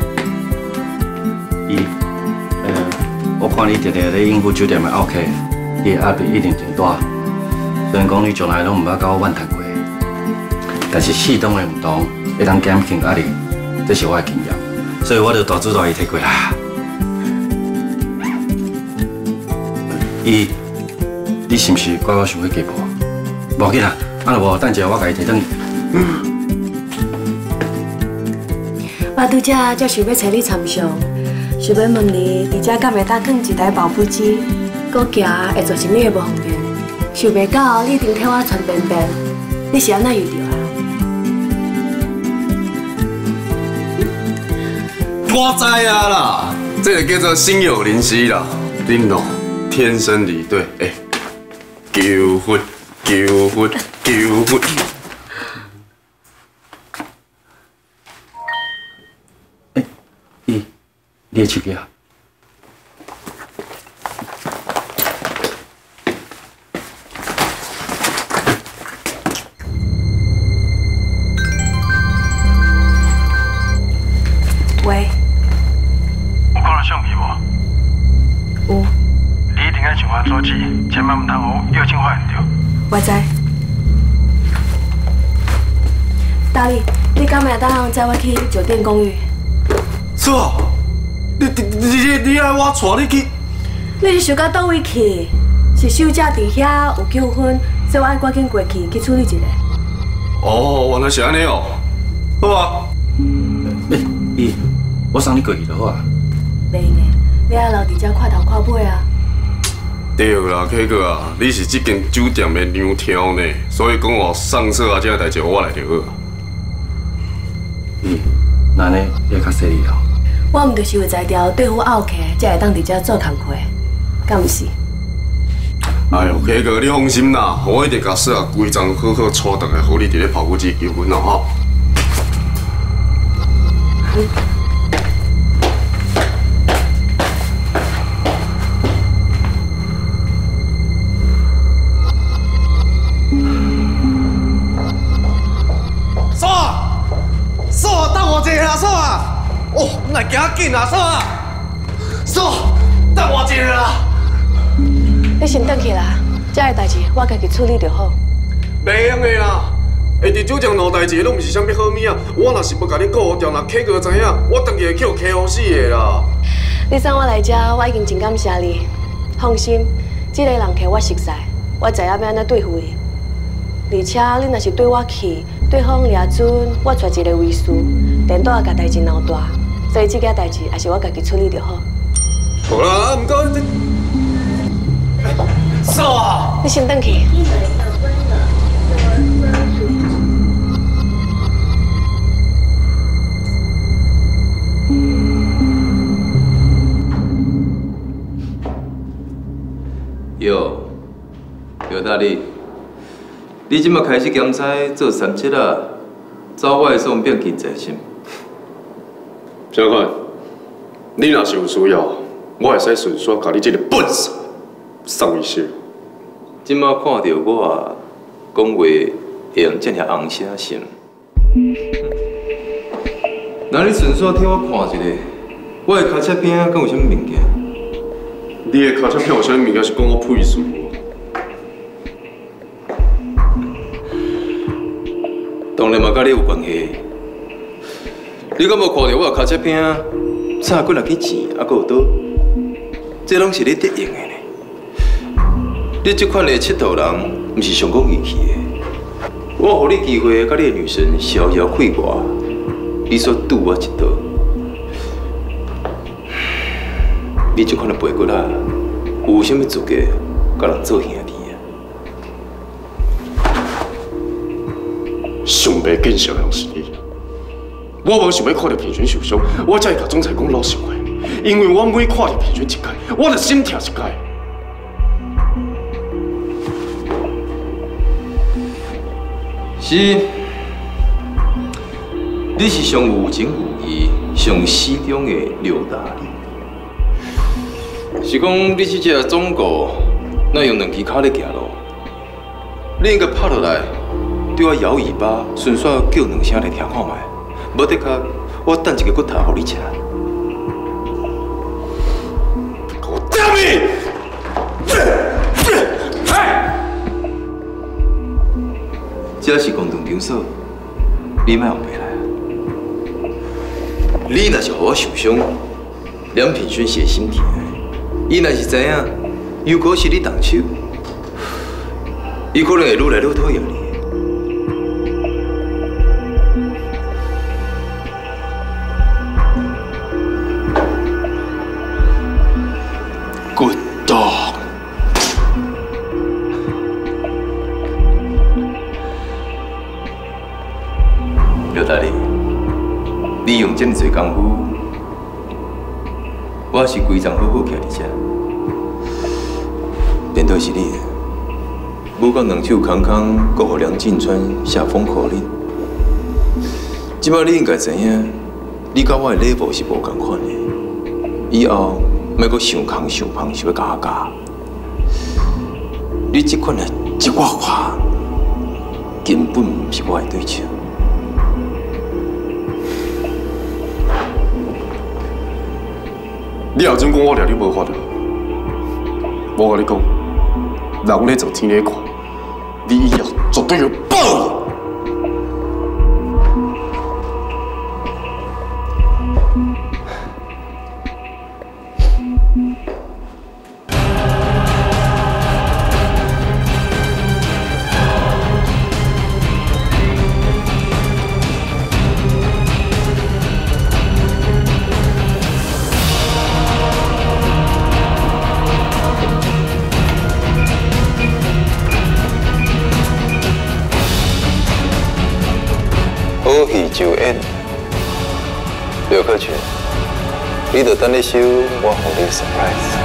伊，呃，我看你常常咧应付酒店的奥客，你的压力一定真大。虽然讲你从来拢唔捌甲我怨叹过。但是适当的运动会当减轻压力，这是我的经验，所以我就大主大意摕过来。伊，你是毋是怪我想要加步？无要紧啦，啊，若无等一下我甲伊摕转去。 我拄则才想要找你参详，想要问你，伫遮敢会当放一台跑步机，搁行会造成你的无方便？想袂到你一定替我传便便，你是安怎遇到的？ 我知啊啦，这个叫做心有灵犀啦。恁哦，天生离对，哎、欸，救佛，救佛，救佛。 哎，你，你的手机啊？ 喂。 橡皮无？ 有。 你一定要想法做起，千万唔通互友情发现着。 我知。大力，你敢会当载我去酒店公寓？ 是啊，你你你你爱我带你去？ 你是想到倒位去？是小姐伫遐有纠纷，所以我爱赶紧过去去处理一下。 哦，原来是安尼哦。好啊。 诶，伊，我送你过去就好啊。 袂呢，你爱留伫遮看头看尾啊。 对啦 ，K 哥啊，你是这间酒店的娘条呢，所以讲哦，上色啊，这个代志我来就好。 咦，那呢，你较犀利哦。 我毋就是有才调对付奥客，才会当伫遮做工课，敢毋是？ 哎呦 ，K 哥，你放心啦，我一定甲说啊，规章好好带倒来，互你伫咧跑步机求婚哦吼。 嗯哦，来行紧啊，嫂啊！嫂，等我一下啦。 你先回去啦，这个代志我家己处理就好。 袂用的啦，会伫酒店闹代志拢毋是啥物好物啊！我若是要甲你顾掉，若 K 哥知影，我当然会去互 K 好死的啦。 你送我来遮，我已经真感谢你。放心，这个人客我熟悉，我知影要安怎对付伊。而且你若是对我气，对方掠准我找一个位士，连带甲代志闹大。所以这件代志也是我家己处理就好。 好啦，唔过你，嫂啊， 你先回去。 哟，刘大力， 你即马开始兼差做三七啊，走我的送变经济心。 小看，你若是有需要，我会使顺续甲你这个本事送一些。 即马看到我讲话会用这尔红声声，那你顺续替我看一下，我的脚车边敢有啥物物件？ 你的脚车边有啥物物件是讲我配属？ 当然嘛，甲你有关系。你敢无看到我的脚车边差几若去钱，还佫有刀？这拢是你得用的呢。你这款的佚佗人，毋是上讲义气的。我予你机会，甲你的女神逍遥快活，你煞拄我一刀。你这款的背骨仔，有啥物资格甲人做兄弟啊？ 上袂见笑容是你。我无想要看到平泉受伤，我才会甲总裁讲老实话。因为我每看到平泉一届，我就心痛一届。 是，你是上有情有义、上始终的刘大力。是讲你这只总顾，那用两只脚咧行路，你应该拍落来，对我摇尾巴，顺续叫两声来听看卖。无得卡，我等一个骨头互你食。 我damn it！ 这是公堂场所，你莫后背来。你若是予我受伤，梁品轩是心疼的。伊若是知影，如果是你动手，伊可能会愈来愈讨厌你。Good dog。刘大力，你用这么多功夫，我是规张好好徛伫遮，连都是你的。武讲两手空空，阁互梁进川下风口令。即摆你应该知影，你甲我的 level 是无共款的。以后莫阁想空想胖，想要甲我教。你这款的一挂话，根本毋是我的对手。 你后阵讲我掠你无法度，我甲你讲，人咧做天咧看，你以后绝对有报应。 好戏就演，刘克全，你就等你收，我予你 surprise。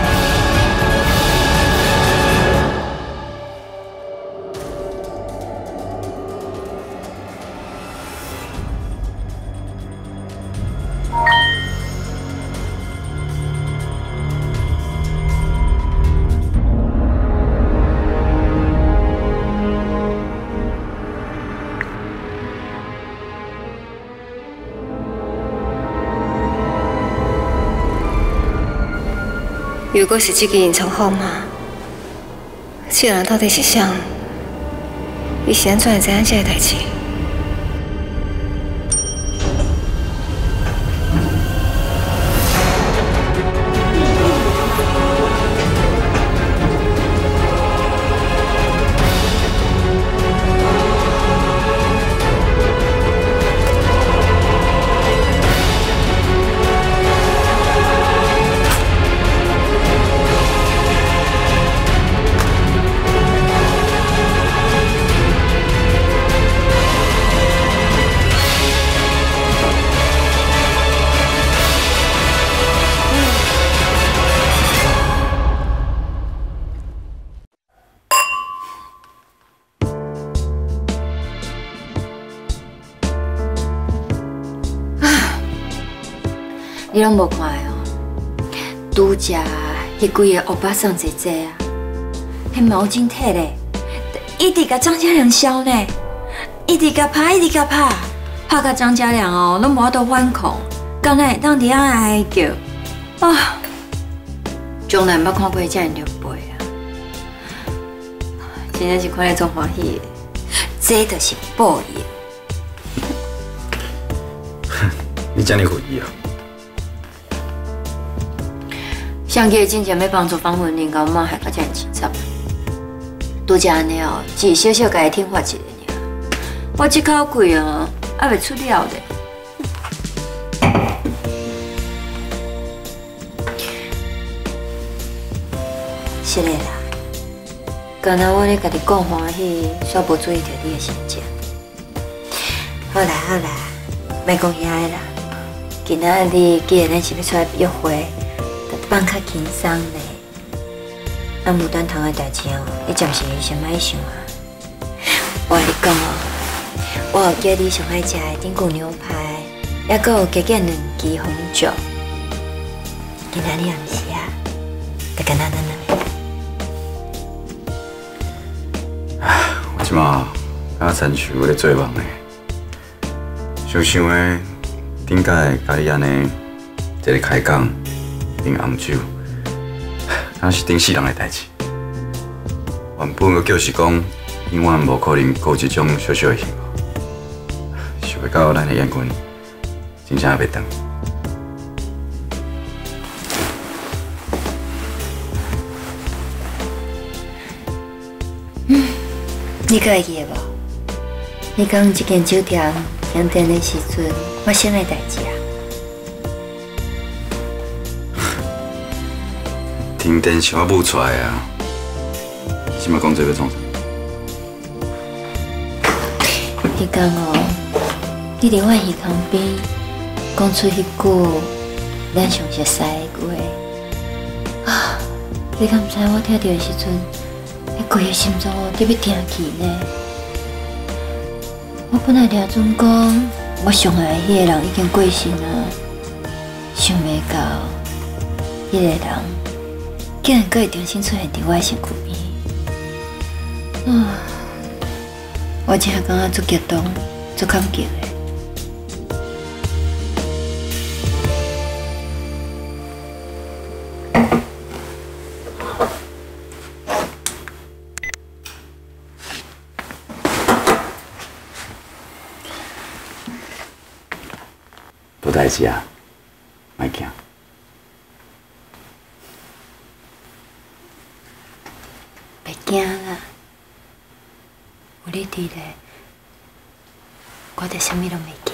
如果是这个隐藏号码，这人到底是谁？伊是安怎会知影这个代志？ 你拢无看的哦？拄则迄几个欧巴桑姐姐啊，迄毛巾摕咧，一直甲张家良笑呢，一直甲拍，一直甲拍，拍甲张家良哦，拢无法度反抗，敢若会当伫遐哀叫啊！从来捌看过遮尔热背啊！真正是看咧足欢喜的，这就是报应。 你这么回忆啊？ 上个真正要帮助方文玲，甲我妈害到遮尔凄惨。拄则安尼哦，只是小小甲伊挺发一个尔。我这口气哦，还袂出了咧。是的啦，刚才我咧甲你讲欢喜，煞无注意到你的心情。好啦好啦，莫讲遐个啦。今仔日既然咱是要出来约会，就放较轻松咧。啊，牡丹堂的代志哦，你暂时先莫想啊。我甲你讲哦，我有叫你上爱食的顶骨牛排，还阁有加减两支红酒。今仔日暗时啊，就简单咱两个。 我即马敢亲像咧做梦诶，想想诶，顶届甲你安尼一个开讲，饮红酒，那是顶世人诶代志。原本个就是讲，永远无可能过这种小小诶幸福。想袂到咱诶缘分，真正袂长。 你还会记得无？你讲一间酒店停电的时阵发生的代志啊？ 停电是我母出来啊！即马讲这要创啥？ 迄天哦，你伫我耳孔边讲出迄句咱上熟悉的话啊！你敢知我听到的时阵？迄规个心脏哦，伫要停去呢。我本来听准讲，我上爱迄个人已经过身啊，想袂到，迄个人竟然阁会重新出现伫我的身躯边。啊！我真系感觉足激动、足感激的。 无代志啊，莫惊。 别惊啦，有你伫咧，我就啥物拢袂惊。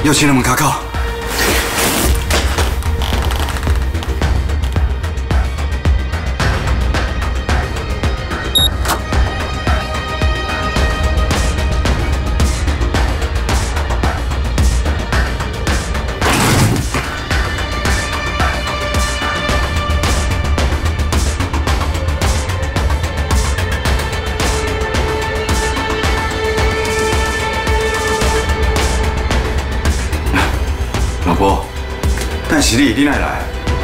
又请了门卡口。老婆，但是你，你哪来？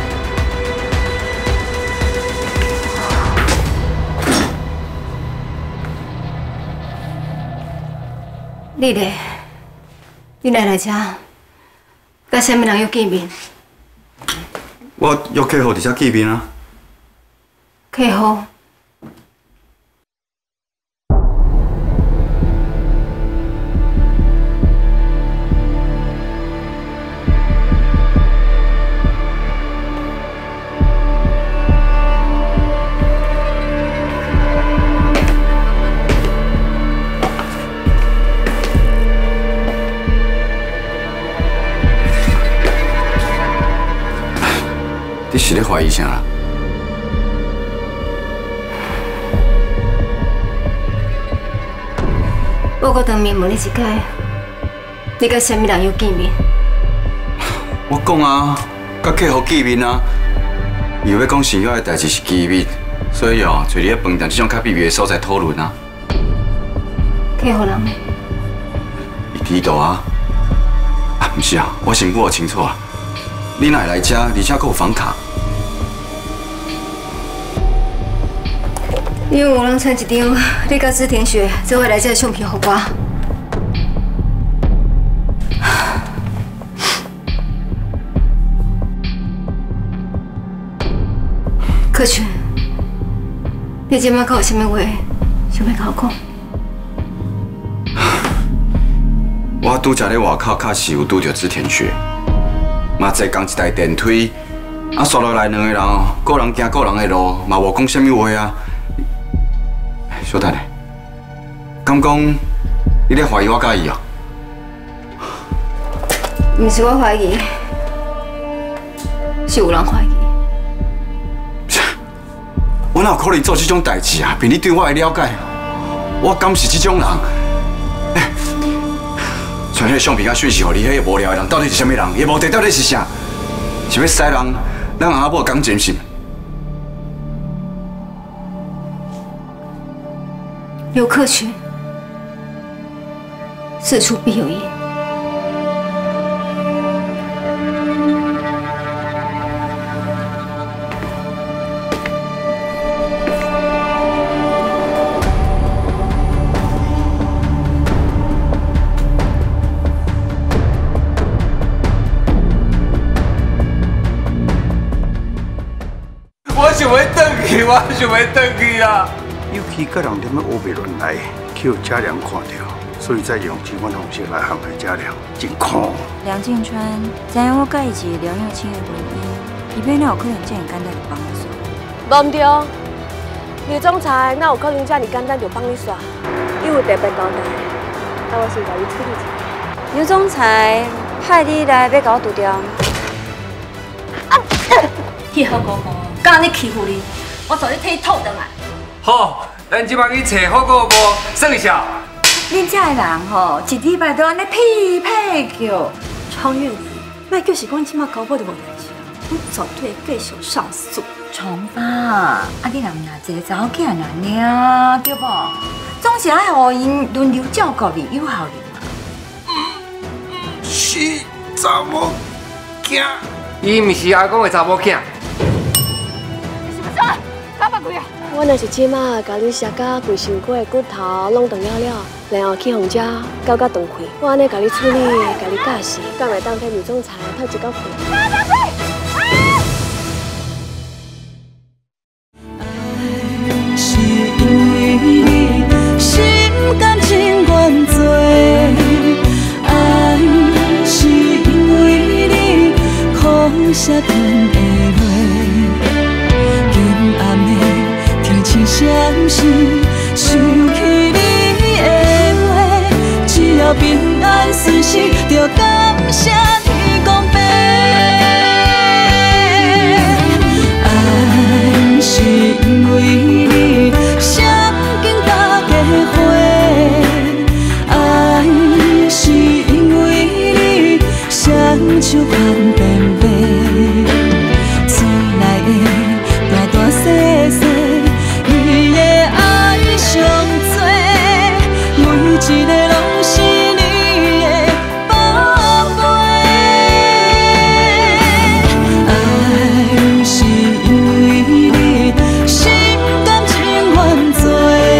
你咧，你哪来遮？甲啥物人要见面？ 我约客户伫遮见面啊。 客户？ 你是咧怀疑啥啦？ 我搁当面问你一解，你甲啥物人要见面？ 我讲啊，甲客户见面啊，伊要讲生活的代志是机密，所以哦，找你咧饭店这种较秘密的所在讨论啊。 客户人呢？ 伊伫度啊？啊，不是啊，我先不清楚啊。你哪会来遮？而且还有房卡。 因为有人传一张你甲志廷雪做伙来遮相片给我。柯群，你今摆还有啥物话想要甲我讲？ 我拄则咧外口确实有拄着志廷雪。嘛，坐共一台电梯，啊，刷落来两个人，个人行个人的路，嘛无讲啥物话啊。小等下，敢讲你咧怀疑我甲伊哦？ 毋是我怀疑，是有人怀疑。 我哪有可能做这种代志啊？凭你对我的了解，我敢是这种人？哎，传迄个相片甲讯息互你，迄个无聊的人到底是啥物人？伊目的到底是啥？是要使人咱阿某讲真心？ 刘克群，事出必有因。 我想要回去，我想要回去啊！ 尤其个人踮咧乌白乱来，去有家良看到，所以才用这款方式来陷害家良，真酷。 梁静川知影我甲伊是梁又清的婚姻，伊变哪有可能这样简单就帮我煞？ 无唔对，刘总裁哪有可能这么简单就帮你煞？因为特别交代，那我先甲你处理一下。 刘总裁派你来要甲我除掉。 你好哥哥，敢你欺负你，我做你替你吐倒来。 好，咱即摆去找好个无算小。 恁遮的人吼，一礼拜都安尼屁屁叫。 常月里，莫叫是讲即摆搞我就无代志啊，我绝对继续上诉。 长发，啊你若毋若一个查某囝尔尔，对不？总是爱互因轮流照顾你，有效你嘛。 是查某囝，伊毋是阿公的查某囝。 我若是即马甲你削甲规身躯的骨头拢断了了，然后去互遮搞甲断开，我安尼甲你处理，甲你教死，敢会当替女总裁透一角气？ 是因为你心甘情愿做，爱是因为你苦涩吞的泪，今暗的。天青相思，想起你的话，只要平安。 损失，着感谢你讲白。爱是因为你闪经大家伙，爱是因为你双手宽便便，厝内的大大细细，你的爱上多，每一个拢是你的宝贝。爱是因为你心甘情愿做，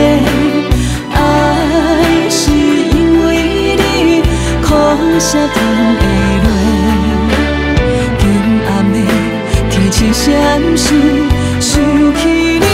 爱是因为你苦涩吞的泪。今暗的天青闪烁，想起你。